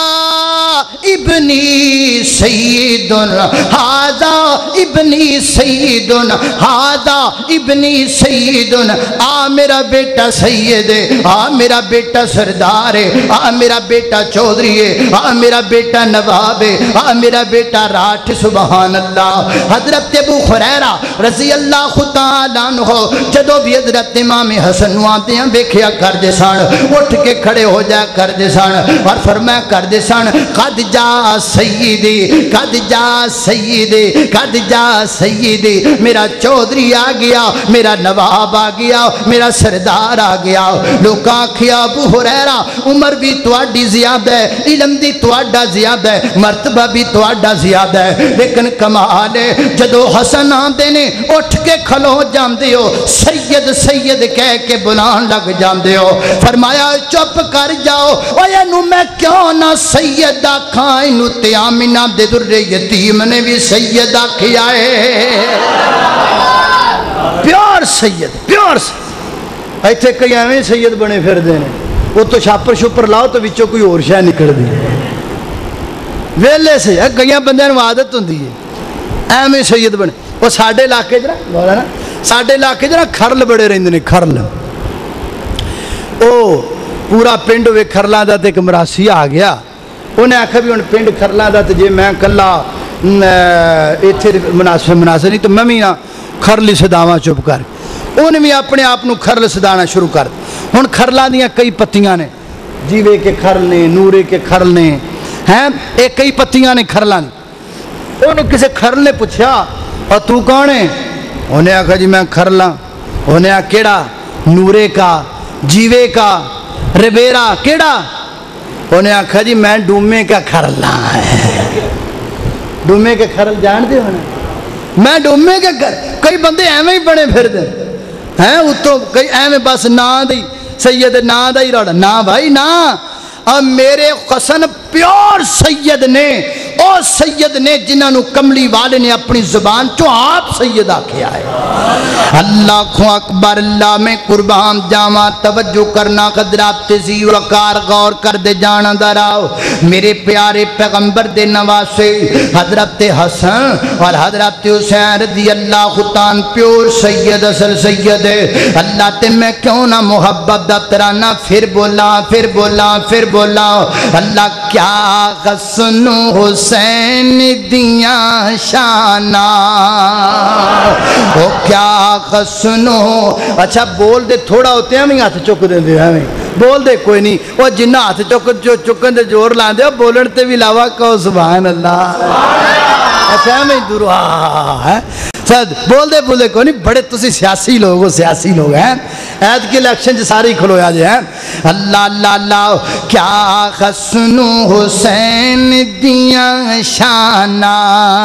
ابنی سیدن، ہاذا ابنی سیدن، ہاذا ابنی سیدن، آ میرا بیٹا سید ہے، آ میرا بیٹا سردار ہے، آ میرا بیٹا چودھری ہے، آ میرا بیٹا نواب ہے، آ میرا بیٹا راٹھ، سبحان اللہ۔ حضرت ابو ہریرہ رضی اللہ تعالیٰ عنہ جدو بھی حضرت امام حسن نو آتے ہیں بیکھیا کر دے سن، اٹھ کے کھڑے ہو جا کر دے سن، اور فرمایا کر دے سن قد جا سیدی، قد جا سیدی، قد جا سیدی، میرا چودھری آ گیا، میرا نواب آ گیا، میرا سردار آ گیا۔ لوگ آکھیا ابو ہریرہ عمر بھی تواڈی زیادہ ہے، علم دی تواڈا زیادہ ہے، مرتبہ بھی تواڈا زیادہ ہے، لیکن کمال ہے جدو حسن آندے نے اٹھ کے کھلو جاندے ہو، سید سید کہہ کے بلان لگ جاندے ہو۔ فرمایا چپ کر جاؤ، او اینو میں کیوں نہ سید آکھاں، اینو تے آمنہ دے در یتیم نے بھی سید آکھیا ہے۔ پیار سید، پیار سید۔ ایتھے کئی ایویں سید بنے پھر دینے، وہ تو چھاپر شپر لاؤ تو وچوں کوئی اور شے نکل دی ویلے سے کئی بندیاں نوں عادت ہوندی ہے ایویں سید بنے۔ وہ ساڈے علاقے چ نا ساڈے علاقے چ نا کھرل بڑے رہندے نے، کھرل، او پورا پنڈ ہوئے کھرلاں دا تے ایک مراسی آ گیا، انہیں آکھا بھی ہن پنڈ کھرلاں دا تے جے میں کلا ایتھے مناسب نہیں تو میں بھی نہ کھرلی سداواں چپ کر، انہیں بھی اپنے آپ کو کھرل سدانا شروع کر۔ ہن کھرلاں دیاں کئی پتیاں نے، جیوے کے کھرل نے، نورے کے کھرل نے، ہیں ایک کئی پتیاں نے کھرلاں نے۔ انہوں کسے کھرل نے پوچھا اور تو کون ہے؟ انہیں آکھا جی میں کھرلاں۔ انہیں آکھا کیڑا؟ نورے کا، جیوے کا، ربیرا کیڑا؟ انہیں آکھا جی میں ڈومے کا کھرلاں ہے۔ ڈومے کے کھرل جان دے ہونا؟ میں ڈومے کے کئی بندے ایویں ہی بنے پھر دے ہیں، اتوں کئی ایویں بس نا دی سید نا دا ہی روڑا، نا بھائی نا۔ اب میرے حسن پیور سید نے او سید نے جنہوں کملی والے نے اپنی زبان چو آپ سید آکھیا ہے۔ اللہ کو اکبر، اللہ میں قربان جاواں، توجہ کرنا حضرات تیزی وقار غور کر دے جانا دراؤ۔ میرے پیارے پیغمبر دے نواسے حضرت حسن اور حضرت حسین رضی اللہ تعالیٰ پیور سید اصل سید ہے۔ اللہ تے میں کیوں نہ محبت دا ترانہ پھر بولا پھر بولا پھر بولا۔ اللہ کیا حسن حسین دیاں شانہ، وہ کیا حسن ہو۔ اچھا بول دے، تھوڑا ہوتے ہیں ہمیں ہاتھ چک دے دے، ہمیں بول دے کوئی نہیں، وہ جنہ ہاتھ چکن دے جوڑ لان دے بولن تے بھی لاوا کہو سبحان اللہ۔ اچھا ہمیں دور ہے سد بول دے کوئی نہیں، بڑے تسی سیاسی لوگ ہو، سیاسی لوگ ہیں، عید کے الیکشن سارے کھلو یا جائیں۔ اللہ اللہ اللہ کیا حسن حسین دیاں شانہ،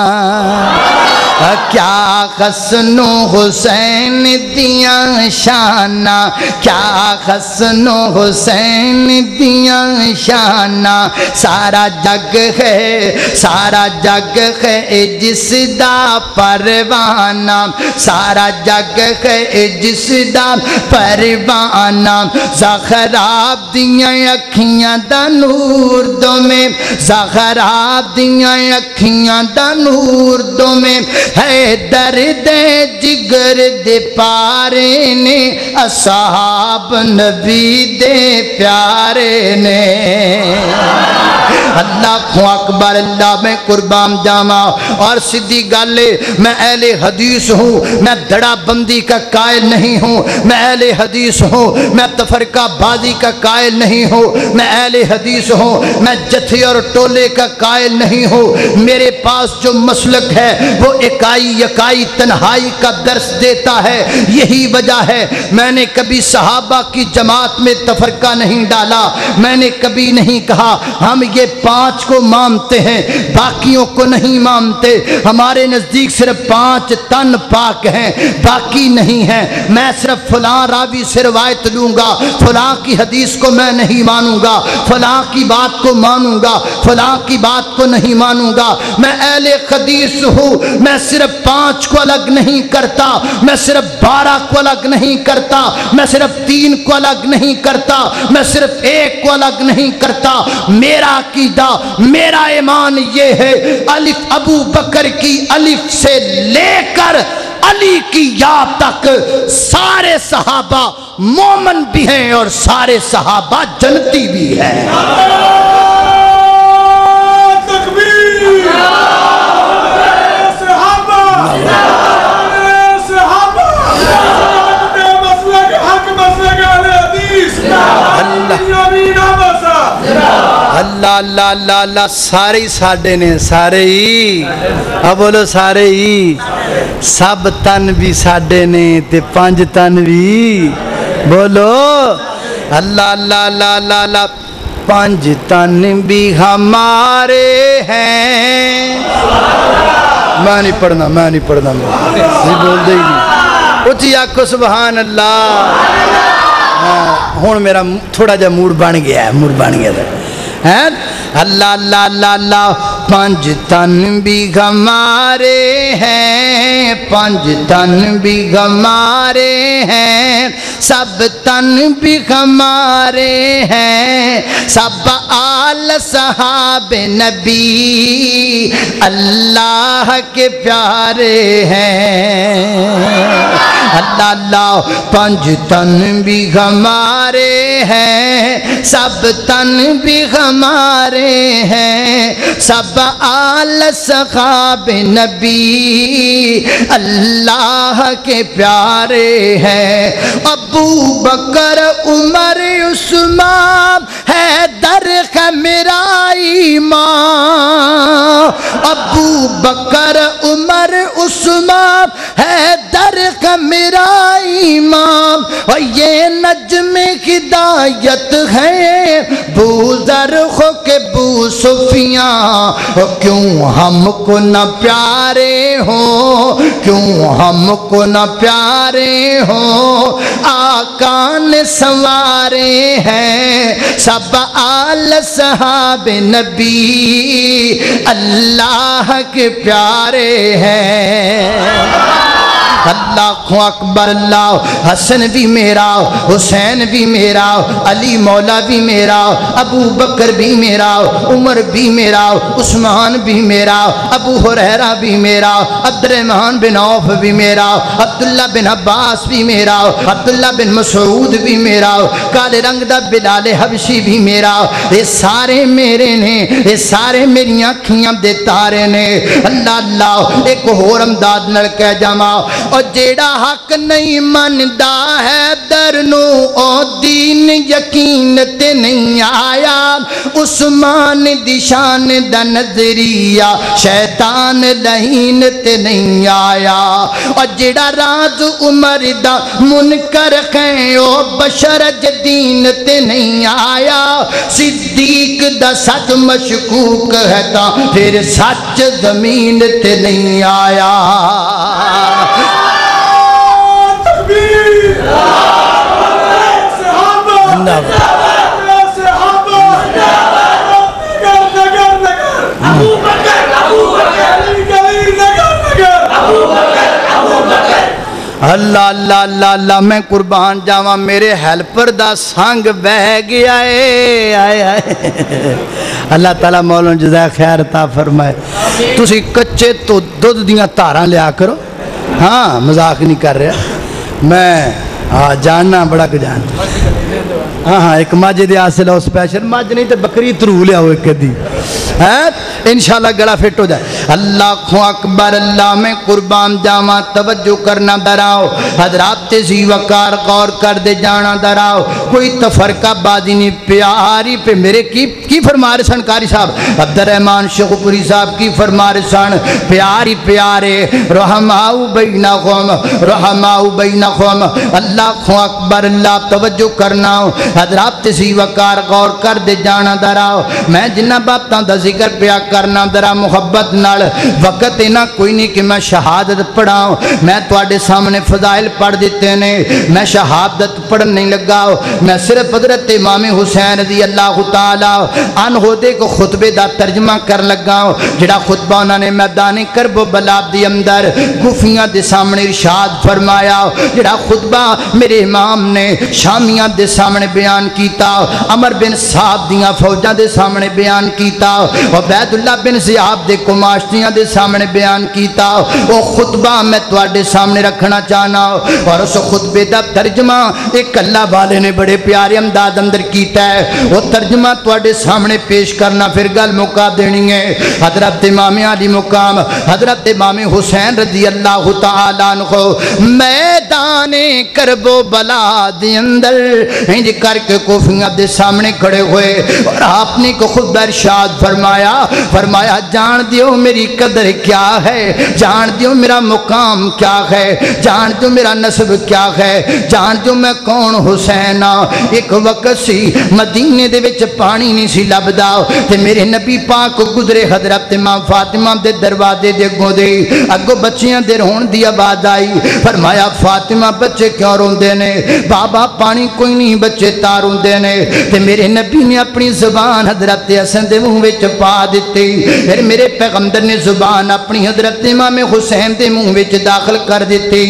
کیا حسن حسین دیاں شانہ، کیا حسن حسین دیاں شانہ۔ سارا جگ ہے سارا جگ ہے جس دا پروانہ، سارا جگ ہے جس دا پروانہ۔ زہراب دیاں اکھیاں دا نور دو میں، زہراب دیاں اکھیاں دا نور دو میں، ہے درد جگر دے پارے نے، اصحاب نبی دے پیارے نے۔ اللہ کو اکبر، اللہ میں قربان جاواں۔ اور سیدھی گالے میں اہل حدیث ہوں، میں دڑا بندی کا قائل نہیں ہوں، میں اہل حدیث ہوں، میں تفرقہ بازی کا قائل نہیں ہوں، میں اہل حدیث ہوں، میں جتھے اور ٹولے کا قائل نہیں ہوں۔ میرے پاس جو مسلک ہے وہ اکائی یکائی تنہائی کا درس دیتا ہے۔ یہی وجہ ہے میں نے کبھی صحابہ کی جماعت میں تفرقہ نہیں ڈالا، میں نے کبھی نہیں کہا ہم یہ 5 کو مانتے ہیں باقیوں کو نہیں مانتے، ہمارے نزدیک صرف 5 تن پاک ہیں باقی نہیں ہیں، میں صرف فلاں راوی سے روایت لوں گا، فلاں کی حدیث کو میں نہیں مانوں گا، فلاں کی بات کو مانوں گا، فلاں کی بات کو نہیں مانوں گا۔ میں اہل حدیث ہوں، میں صرف 5 کو الگ نہیں کرتا، میں صرف 12 کو الگ نہیں کرتا، میں صرف 3 کو الگ نہیں کرتا، میں صرف 1 کو الگ نہیں کرتا۔ میرا عقیدہ میرا ایمان یہ ہے، الف ابو بکر کی الف سے لے کر علی کی یا تک سارے صحابہ مومن بھی ہیں اور سارے صحابہ جنتی بھی ہیں۔ اللہ اللہ اللہ اللہ سارے ہی ساڑے نے، سارے ہی اب بولو سارے ہی، سب تن بھی ساڑے نے تے 5 تن بھی بولو اللہ اللہ اللہ اللہ اللہ 5 تن بھی ہمارے ہیں۔ میں نہیں پڑھنا میں بول دے ہی نہیں، اچھی آکھو سبحان اللہ۔ ہون میرا تھوڑا جا موڈ بن گیا ہے اللہ اللہ اللہ اللہ 5 تن بھی ہمارے ہیں، 5 تن بھی ہمارے ہیں، سب تن بھی ہمارے ہیں، سب آل صحاب نبی اللہ کے پیارے ہیں۔ اللہ اللہ 5 تن بھی ہمارے ہیں، سب تن بھی ہمارے ہیں، سب آل صحاب نبی اللہ کے پیارے ہیں۔ ابو بکر عمر عثمان حیدر ہے میرا ایمان، ابو بکر عمر عثمان حیدر ہے میرا ایمان، اور یہ نجم ہدایت ہے بو ذر ہو کے بو سفیان، کیوں ہم کو نہ پیارے ہوں، کیوں ہم کو نہ پیارے ہوں، آقا نے سنوارے ہیں سب آل صحاب نبی، اللہ کے پیارے ہیں۔ اللہ اکبر، اللہ حسن بھی میرا، حسین بھی میرا، علی مولا بھی میرا، ابو بکر بھی میرا، عمر بھی میرا، عثمان بھی میرا، ابو ہریرہ بھی میرا، عبد الرحمن بن عوف بھی میرا، عبداللہ بن عباس بھی میرا، عبداللہ بن مسعود بھی میرا، کالے رنگ دا بلال حبشی بھی میرا، یہ سارے میرے نے، یہ سارے میری آنکھیاں دے تارے نے۔ اللہ اللہ ایک اور امداد نل کہہ جاما، اور جیڑا حق نہیں ماندا ہے درنو او دین یقین تے نہیں آیا، عثمان دی شان دا نظریہ شیطان لہین تے نہیں آیا، اور جیڑا راز عمر دا منکر ہے او بشر جدین تے نہیں آیا، صدیق دا سچ مشکوک ہے تا پھر سچ زمین تے نہیں آیا۔ اللہ اللہ اللہ اللہ میں قربان جاواں میرے ہیلپر دا سانگ بہ گیا ہے، آئے آئے اللہ تعالیٰ مولانا جزائے خیر عطا فرمائے۔ تسی کچے تو دودھ دیاں تاراں لیا کرو، ہاں مذاق نہیں کر رہا میں، جاننا بڑا کو جاننا، ہاں ایک ماجے دے آسے لاؤ سپیشل، ماج نہیں تو بکری ترو لیا ہوئے کدی انشاءاللہ گڑا فٹ ہو جائے۔ اللہ اکبر، اللہ میں قربان جاواں توجہ کرنا دراؤ، حضرات ذی وقار غور کر دے جانا دراؤ، کوئی تفرقہ بازی نہیں، پیاری پہ میرے کی فرما رہے سن قاری صاحب عبد الرحمن شیخ پوری صاحب کی فرما رہے سن، پیاری پیارے رحماؤ بینہم رحماؤ بینہم۔ اللہ اکبر، اللہ توجہ کرنا حضرات ذی وقار غور کر دے جانا دراؤ، میں جنہ باتاں دا ذکر پیا کرنا درا محبت نال، وقت اینا کوئی نہیں کہ میں شہادت پڑھاؤں، میں تواڈے سامنے فضائل پڑھ دیتے نے، میں شہادت پڑھ نہیں لگاؤ، میں صرف حضرت امام حسین رضی اللہ تعالیٰ عنہ دے کو خطبے دا ترجمہ کر لگاؤں، جڑا خطبہ انہوں نے میدان کرب و بلاب دی اندر کوفیاں دے سامنے ارشاد فرمایا، جڑا خطبہ میرے امام نے شامیاں دے سامنے بیان کیتا، عمر بن صاحب دیاں فوجاں دے سامنے بیان کیتا، عبید اللہ بن زیاب دے کماشتیاں دے سامنے بیان کیتا، وہ خطبہ میں تواڈے سامنے رکھنا چاہنا، اور اس خطبے دا ترجمہ ایک اللہ والے نے بڑے پیارے انداز اندر کیتا ہے، وہ ترجمہ تواڈے سامنے پیش کرنا پھر گل مکا دینی ہے۔ حضرت امام علی مقام حضرت امام حسین رضی اللہ تعالیٰ عنہ میدان کرب و بلا دے اندر ہنج کر کے کوفیاں دے سامنے کھڑے ہوئے، اور آپ نے کو خود ارشاد فرمایا جان دیو میری قدر کیا ہے، جان دیو میرا مقام کیا ہے، جان دیو میرا نسب کیا ہے، جان دیو میں کون حسین۔ ایک وقت سی مدینے دے وچ پانی نہیں سی لبدا، تے میرے نبی پاک گزرے حضرت امام فاطمہ دے دروازے دے اگوں دے، اگوں بچیاں دے رون دی آواز آئی، فرمایا فاطمہ بچے کیوں روندے نے؟ بابا پانی کوئی نہیں بچے تا روندے نے، تے میرے نبی نے اپنی زبان حضرت حسن دے منہ وچ پا دیتی، پھر میرے پیغمبر نے زبان اپنی حضرت امام حسین دے منہ وچ داخل کر دیتی،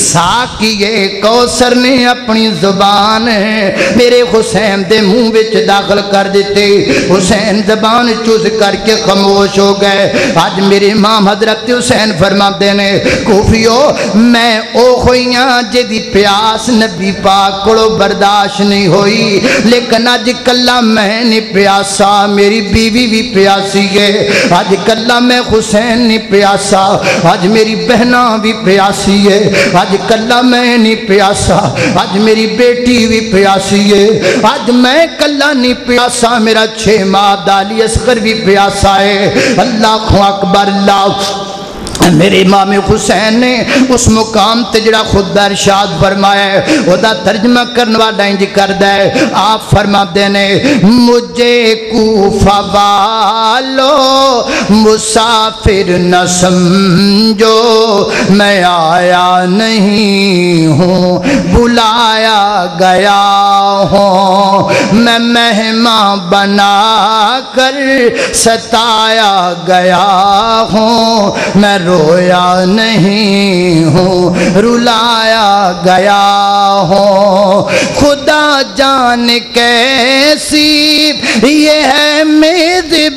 ساقیے کوثر نے اپنی زبان میرے حسین دے منہ وچ داخل کر دیتی، حسین زبان چوز کر کے خاموش ہو گئے۔ آج میرے امام حضرت حسین فرماتے نے کوفیو میں او ہوئیاں جدی پیاس نبی پاک کو برداشت نہیں ہوئی، لیکن آج کلا میں نہیں پیاسا، میری بیوی بھی پیاسی ہے، آج کلا میں حسین نہیں پیاسا، آج میری بہنہ بھی پیاسی ہے، آج کلا میں نہیں پیاسا، آج میری بیٹی بھی پیاسی ہے، آج میں کلا نہیں پیاسا، میرا 6 ماہ دالی اصغر بھی پیاسا ہے۔ اللہ اکبر، اللہ میرے امام حسین نے اس مقام تے جڑا خود ارشاد فرمایا ہے وہ دا ترجمہ کرنے والا انج کردا ہے، آپ فرماتے نے مجھے کوفہ والو مسافر نہ سمجھو میں آیا نہیں ہوں بلایا گیا ہوں میں مہمان بنا کر ستایا گیا ہوں میں رویا نہیں ہوں رلایا گیا ہوں خدا جان کیسی یہ ہے میزبانی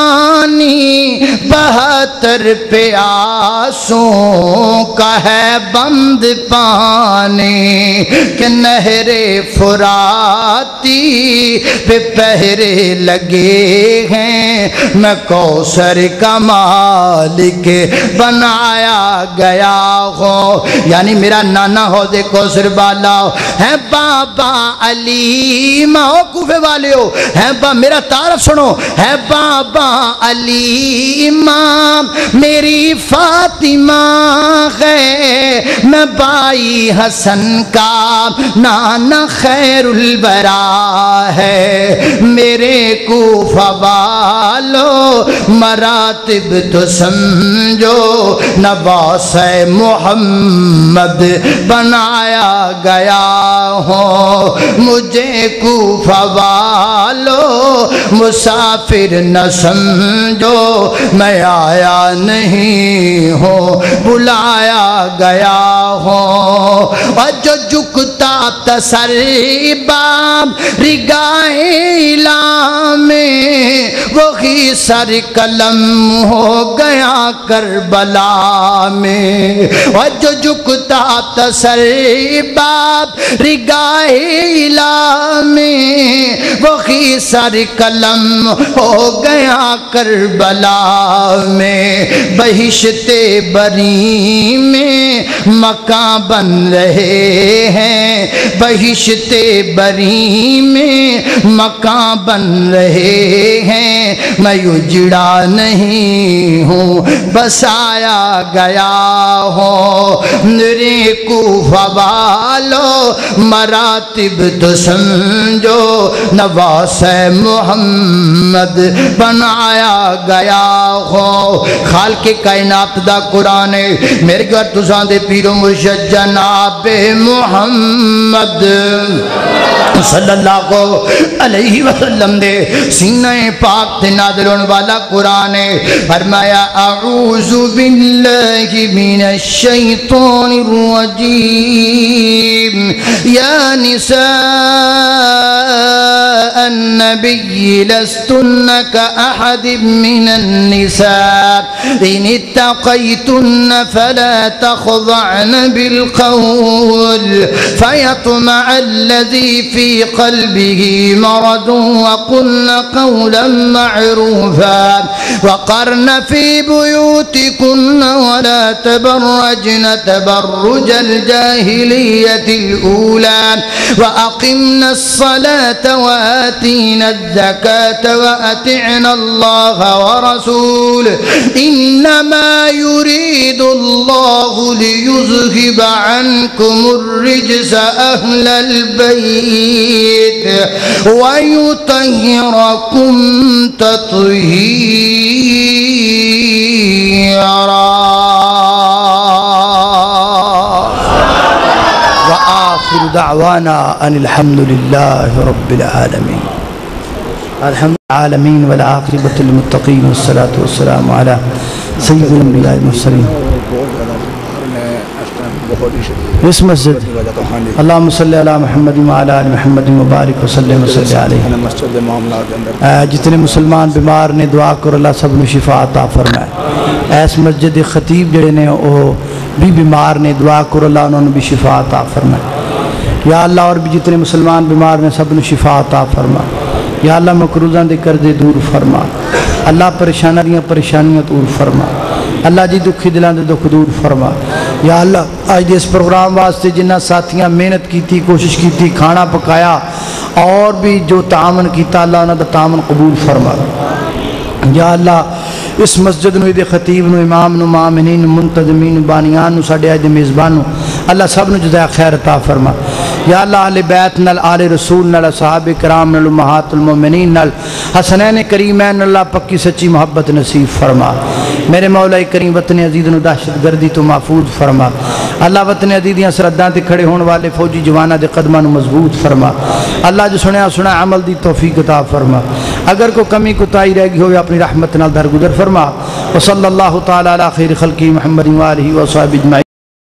72 پیاسوں کا ہے بند پانی کہ نہر فراتی پہ پہرے لگے ہیں میں کوثر کا مالک بنایا گیا ہوں یعنی میرا نانا حوض کوثر والا ہے بابا علی ماں کوفے والے ہو ہے میرا تعارف سنو ہے بابا علی امام میری فاطمہ ہے میں بائی حسن کا نانا خیر الورا ہے میرے کوفہ والو مراتب تو سمجھو نواس محمد بنایا گیا ہوں مجھے کوفہ والو مسافر نہ سمجھو میں آیا نہیں ہوں بلایا گیا ہوں اور جو جھکتا تسر بام رگاہ الہ میں وہی سر قلم ہو گیا کربلا میں اور جو جھکتا تسر بام رگاہ الہ میں وہی سر قلم ہو گیا کربلا میں بہشت بری میں مکان بن رہے ہیں بہشت بری میں مکان بن رہے ہیں میں اجڑا نہیں ہوں بسایا گیا ہوں میرے کوفہ والو مراتب تو سمجھو نواس محمد بنایا گیا ہو خالق کائنات دا قرآن میرے گھر تسان دے پیر و مرشد جناب محمد صلی اللہ علیہ وسلم دے سینہ پاک تے نازل ہونے والا قرآن فرمایا اعوذ باللہ من الشیطان الرجیم یا نساء النبی لستن كأحد من النساء إن اتقيتن فلا تخضعن بالقول فيطمع الذي في قلبه مرض وقلن قولا معروفا وقرن في بيوتكن ولا تبرجن تبرج الجاهلية الأولى وأقمنا الصلاة وآتينا الزكاة وأطعنا الله ورسوله إنما يريد الله ليذهب عنكم الرجس أهل البيت ويطهركم تطهيرا وآخر دعوانا أن الحمد لله رب العالمين الحمد العالمين والعاقبة للمتقين والصلاة والسلام على سيد الأنبياء المرسلين اس مسجد اللہم صلی علی محمد وعلی آل محمد مبارک وسلم وسلم علیہ جتنے مسلمان بیمار نے دعا کر اللہ سب نے شفا عطا فرمائے ایس مسجد خطیب جڑے نے وہ بھی بیمار نے دعا کر اللہ انہوں نے بھی شفا عطا فرمائے یا اللہ اور بھی جتنے مسلمان بیمار نے سب نے شفا عطا فرمائے یا اللہ مقروضاں دے کردے دور فرما اللہ پریشانیاں دور فرما اللہ جی دکھی دلان دے دکھ دور فرما یا اللہ آج دے اس پروگرام واسطے جنہ ساتھیاں محنت کی تھی کوشش کی تھی کھانا پکایا اور بھی جو تعاون کیتا اللہ انہوں دا تعاون قبول فرما یا اللہ اس مسجد نو دے خطیب نو امام نو مامنین نو منتظمین نو بانیان نو ساڑے آج دے میزبان نو اللہ سب نو جزائے خیر عطا فرما یا اللہ اہل بیت نال آل رسول نال صحابہ کرام نال امہات المومنین نال حسنین کریمین اللہ پکی سچی محبت نصیب فرما میرے مولا کریم وطن عزیز نو دہشت گردی تو محفوظ فرما اللہ وطن عزیز دیاں سرحداں تے کھڑے ہون والے فوجی جواناں دے قدماں نو مضبوط فرما اللہ جو سنا عمل دی توفیق عطا فرما اگر کوئی کمی کوتاہی رہ گئی ہوئے اپنی رحمت نال درگزر فرما وصلی اللہ تعالی علی خیر خلقی محمد وآلہ وصحبہ اجمعین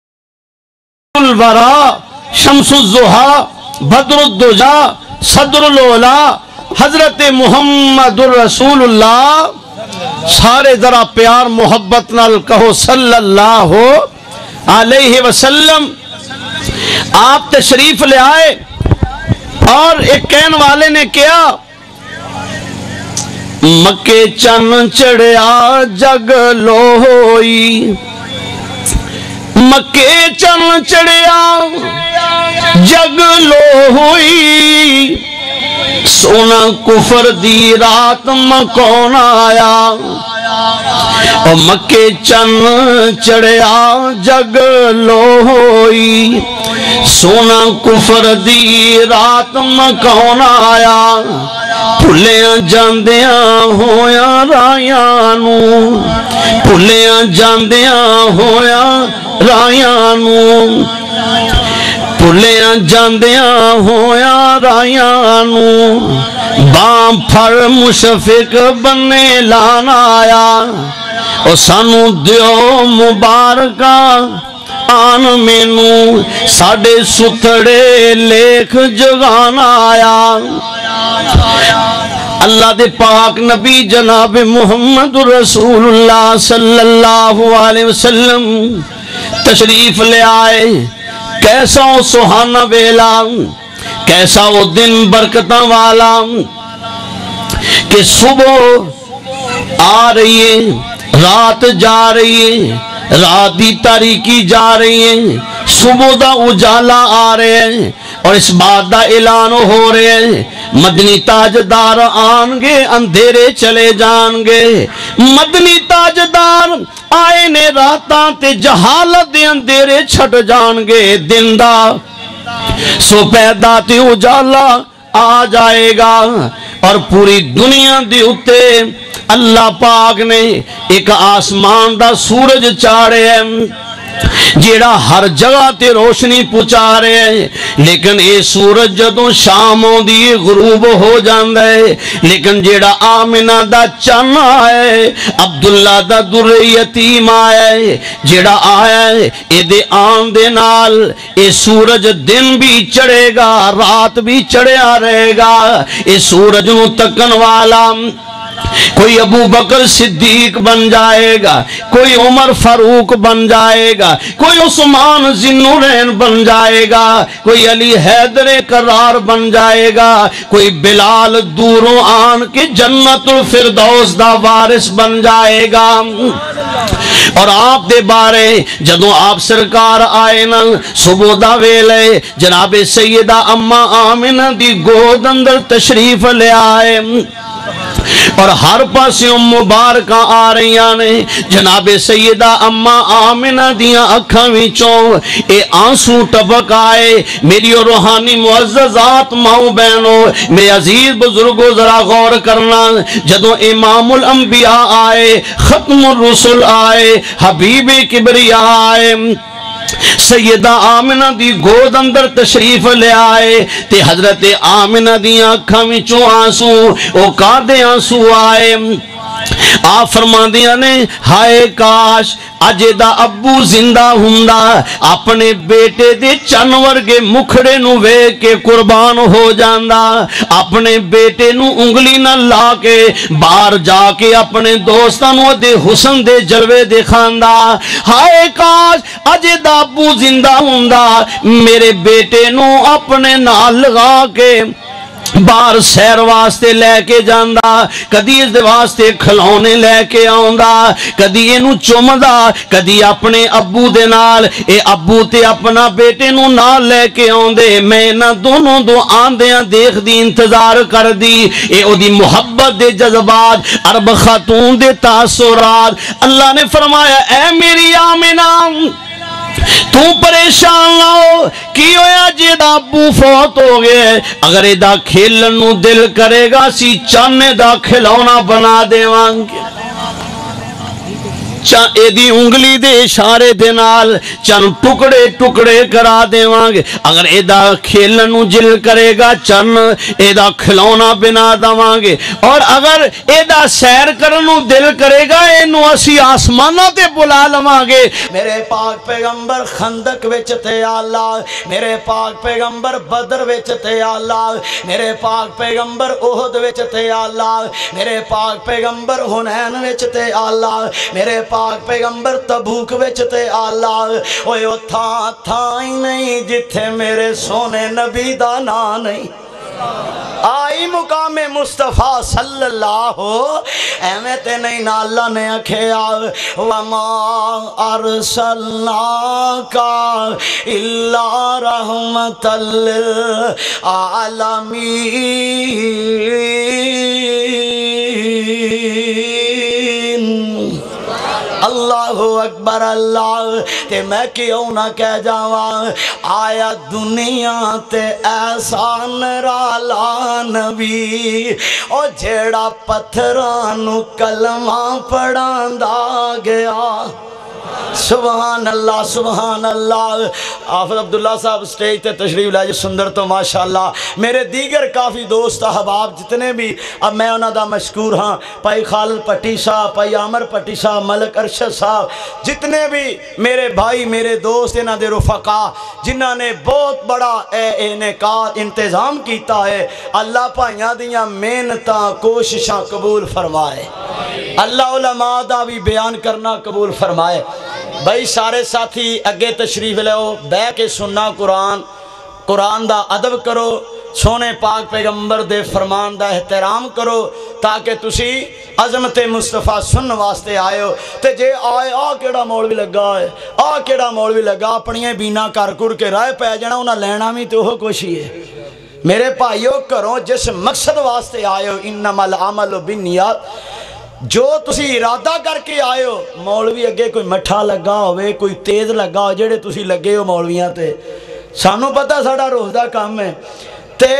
الورا شمس الضحا بدر الدجا صدر العلا حضرت محمد الرسول اللہ سارے ذرا پیار محبت نال کہو صلی اللہ علیہ وسلم آپ تشریف لے آئے اور ایک کہن والے نے کیا مکے چن چڑھیا جگ لو ہوئی مکے چن چڑھیا جگ لو ہوئی سونا کفر دی رات مکون آیا اور مکے چن چڑھیا جگ لو ہوئی سونا کفر دی رات مکون آیا پھلیاں جاندیاں ہویاں رائیاں نو پھلیاں جاندیاں ہویاں رائیاں نو پھلیاں جاندیاں ہویاں رائیاں نو بام پھر مشفق بننے لانا آیا اور سانو دیو مبارکہ آن مینو ساڑے ستھڑے لیکھ جگانا آیا اللہ دے پاک نبی جناب محمد رسول اللہ صلی اللہ علیہ وسلم تشریف لے آئے کیسا وہ سہانا ویلا کیسا وہ دن برکتاں والا کہ صبح آ رہی ہے رات جا رہی ہے رات دی تاریکی جا رہی ہے صبح دا اجالا آ رہے ہیں اور اس بات دا اعلان ہو رہے ہیں مدنی تاجدار آن گے اندھیرے چلے جان گے مدنی تاجدار آئے نے راتاں تے جہالت دے اندھیرے چھٹ جان گے دن دا سو پیدا تے اجالا آ جائے گا اور پوری دنیا دی اتے اللہ پاک نے ایک آسمان دا سورج چاڑے ہیں جیڑا ہر جگہ تے روشنی پہنچا رہے ہیں لیکن اے سورج جدوں شام ہوندی غروب ہو جاندا ہے لیکن جیڑا آمنہ دا چن آئے عبداللہ دا در یتیم آئے جیڑا آئے اے دے آن دے نال اے سورج دن بھی چڑھے گا رات بھی چڑھیا رہے گا اے سورج نو تکن والا کوئی ابو بکر صدیق بن جائے گا کوئی عمر فاروق بن جائے گا کوئی عثمان ذوالنورین بن جائے گا کوئی علی حیدر کرار بن جائے گا کوئی بلال دوروں آن کے جنت الفردوس دا وارث بن جائے گا اور آپ دے بارے جدوں آپ سرکار آئے نا صبح دا ویلے جناب سیدہ اماں آمنہ دی گود اندر تشریف لے آئے اور ہر پاسیوں مبارکاں آ رہی آنے جناب سیدہ اماں آمنہ دیاں اکھاں وچوں اے آنسو ٹپک آئے میری روحانی معززات ماؤں بہنوں میرے عزیز بزرگوں ذرا غور کرنا جدوں امام الانبیاء آئے ختم الرسل آئے حبیب کبریاء آئے سیدہ آمنہ دی گود اندر تشریف لے آئے تے حضرت آمنہ دیاں اکھاں وچوں آنسو او کادے آنسو آئے آپ فرما دیا نے ہائے کاش اجے دا ابو زندہ ہوندا اپنے بیٹے دے چنور کے مکھڑے نو ویکھ کے قربان ہو جاندا اپنے بیٹے نو انگلی نہ لا کے باہر جا کے اپنے دوستاں نو دے حسن دے جلوے دکھاندا ہائے کاش اجے دا ابو زندہ ہوندا میرے بیٹے نو اپنے نال لگا کے باہر سیر واسطے لے کے جاندا کدی اس دے واسطے کھلونے لے کے آوندا کدی اینو چومدا کدی اپنے ابو دے نال اے ابو تے اپنا بیٹے نو نال لے کے آوندے میں نہ دونوں دو آندیاں دیکھ دی انتظار کر دی اے او دی محبت دے جذبات عرب خاتون دے تاثرات اللہ نے فرمایا اے میری آمنہ تو پریشان نہ ہو کی ہویا جیدہ ابو فوت ہو گئے اگر ایدہ کھیلن نو دل کرے گا سی چانے دا کھلونا بنا دے وانگے ایدی انگلی دے اشارے دے نال چن ٹکڑے ٹکڑے کرا دے وانگے اگر ایدہ کھیلن نو دل کرے گا چن ایدہ کھلونا بنا دا وانگے اور اگر ایدہ سیر کرنو دل کرے گا اینو اسی آسمانہ تے بلا لوانگے میرے پاک پیغمبر خندق وچ تے یا اللہ میرے پاک پیغمبر بدر وچ تے یا اللہ میرے پاک پیغمبر احد وچ تے یا اللہ میرے پاک پیغمبر حنین وچ تے یا اللہ میرے پاک پیغمبر تبوک وچ تے اللہ اوے او تھاں ہی نہیں جتھے میرے سونے نبی دا نام نہیں آئی مقام مصطفیٰ صلی اللہ ایمیں تے نہیں نا اللہ نے اکھیا وَمَا أَرْسَلْنَاكَ إِلَّا رَحْمَةً لِلْعَالَمِينَ اللہ اکبر اللہ تے میں کیوں نہ کہہ جاواں آیا دنیا تے احسان رالا نبی او جیڑا پتھرانو کلمہ پڑھاندا گیا سبحان اللہ سبحان اللہ حافظ عبداللہ صاحب سٹیج تے تشریف لائے سندر تو ماشاءاللہ میرے دیگر کافی دوست احباب جتنے بھی اب میں انہاں دا مشکور ہاں پائی خالد پٹی صاحب پائی عامر پٹی صاحب ملک ارشد صاحب جتنے بھی میرے بھائی میرے دوست انہاں دے رفقا جنہاں نے بہت بڑا انعقاد انتظام کیتا ہے اللہ پائیاں دیاں محنتاں کوششاں قبول فرمائے اللہ علماء دا بھی بیان کرنا قبول فرمائے بھائی سارے ساتھی اگے تشریف لو بے کے سننا قرآن دا ادب کرو سونے پاک پیغمبر دے فرمان دا احترام کرو تاکہ تسی عظمت مصطفیٰ سن واسطے آئے ہو تے جے آئے کیڑا مولوی لگا ہے کیڑا مولوی لگا اپنیاں بینا کر کے رائے پہ جانا انہاں لینا بھی تو کچھ ہی ہے میرے بھائیو کرو جس مقصد واسطے آئے ہو انما العمل بالنیات جو تسی ارادہ کر کے آئے ہو مولوی اگے کوئی مٹھا لگا ہوئے کوئی تیز لگا ہو جڑے تسی لگے ہو مولویاں تے سانو پتہ ساڑا روز دا کام ہے تے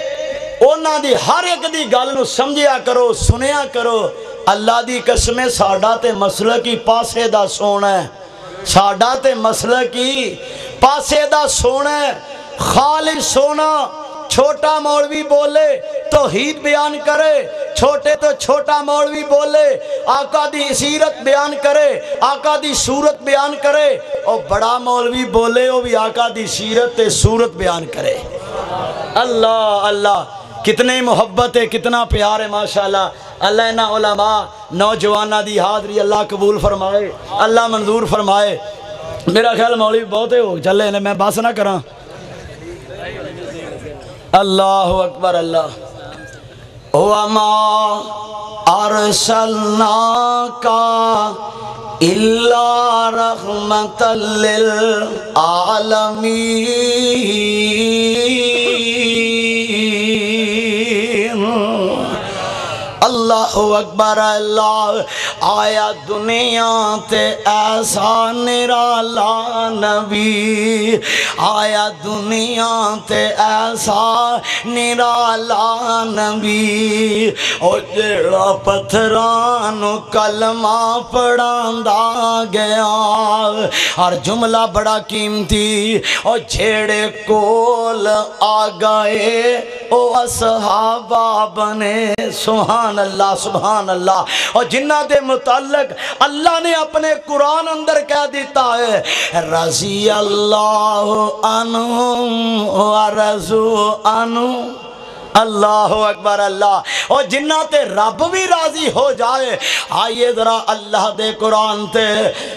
اونا دی ہر ایک دی گل نو سمجھیا کرو سنیا کرو اللہ دی قسمیں ساڑا تے مسئلہ کی پاسے دا سونا ہے ساڑا تے مسئلہ کی پاسے دا سونا ہے خالص سونا چھوٹا مولوی بولے توحید بیان کرے چھوٹے تو چھوٹا مولوی بولے آقا دی سیرت بیان کرے آقا دی صورت بیان کرے اور بڑا مولوی بولے وہ بھی آقا دی سیرت تے صورت بیان کرے اللہ اللہ کتنے محبت ہے کتنا پیار ہے ماشاءاللہ اللہ نا علماء نوجوانہ دی حاضری اللہ قبول فرمائے اللہ منظور فرمائے میرا خیال مولوی بہت ہے چلے میں بس نہ کراں اللہ اکبر اللہ وَمَا أَرْسَلْنَاكَ إِلَّا رَحْمَةً لِلْعَالَمِينَ اللہ اکبر اللہ آیا دنیا تے ایسا نرالا نبی آیا دنیا تے ایسا نرالا نبی او جڑا پتھرانو کلمہ پڑھاندا گیا ہر جملہ بڑا قیمتی او جھیڑے کول آ گئے او اصحابہ بنے سبحان اللہ اور جنہ دے متعلق اللہ نے اپنے قرآن اندر کہہ دیتا ہے رضی اللہ عنہم ورضوا عنہ اللہ اکبر اللہ اور جنہ تے رب بھی راضی ہو جائے آئیے ذرا اللہ دے قرآن تے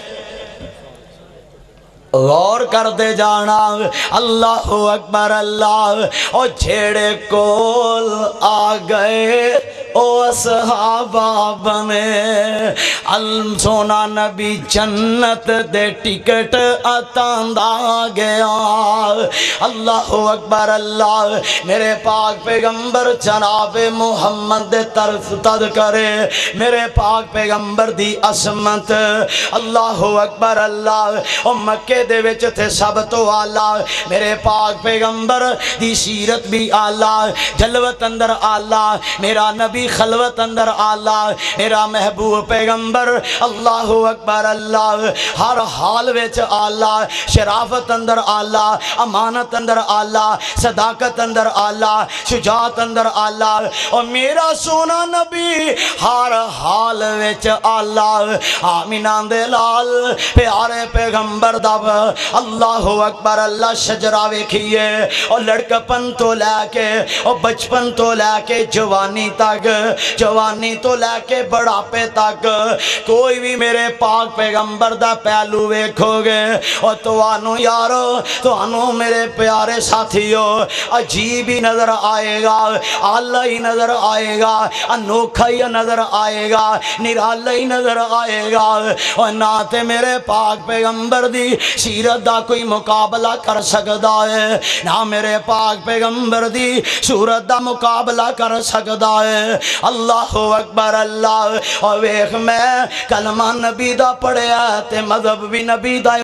غور کر دے جانا اللہ اکبر اللہ اور جھیڑے کول آ گئے او اصحابہ بنے سونا نبی جنت دے ٹکٹ اتاندا گیا اللہ اکبر اللہ میرے پاک پیغمبر جناب محمد دے طرف تد کرے میرے پاک پیغمبر دی عظمت اللہ اکبر اللہ او مکے موقع دے وچ تھے سب تو آلہ میرے پاک پیغمبر دی سیرت بھی آلہ جلوت اندر آلہ میرا نبی خلوت اندر آلہ میرا محبوب پیغمبر اللہ اکبر اللہ ہر حال وچ آلہ شرافت اندر آلہ امانت اندر آلہ صداقت اندر آلہ شجاعت اندر آلہ اور میرا سونا نبی ہر حال وچ آلہ آمینہ دے لال پیارے پیغمبر دب اللہ اکبر اللہ شجرہ ویکھیے اور لڑکپن تو لے کے اور بچپن تو لے کے جوانی تک جوانی تو لے کے بڑھاپے تک کوئی بھی میرے پاک پیغمبر دا پہلو ویکھو گے اور توانو یارو توانو میرے پیارے ساتھیو عجیب ہی نظر آئے گا آلہ ہی نظر آئے گا انوکھا ہی نظر آئے گا نرالہ ہی نظر آئے گا اور نہ تے میرے پاک پیغمبر دی سیرت دا کوئی مقابلہ کر سکتا ہے نہ میرے پاک پیغمبر دی صورت دا مقابلہ کر سکتا ہے اللہ اکبر اللہ اور ویخ میں کلمہ نبی دا پڑھیا تے مذہب بھی نبی دا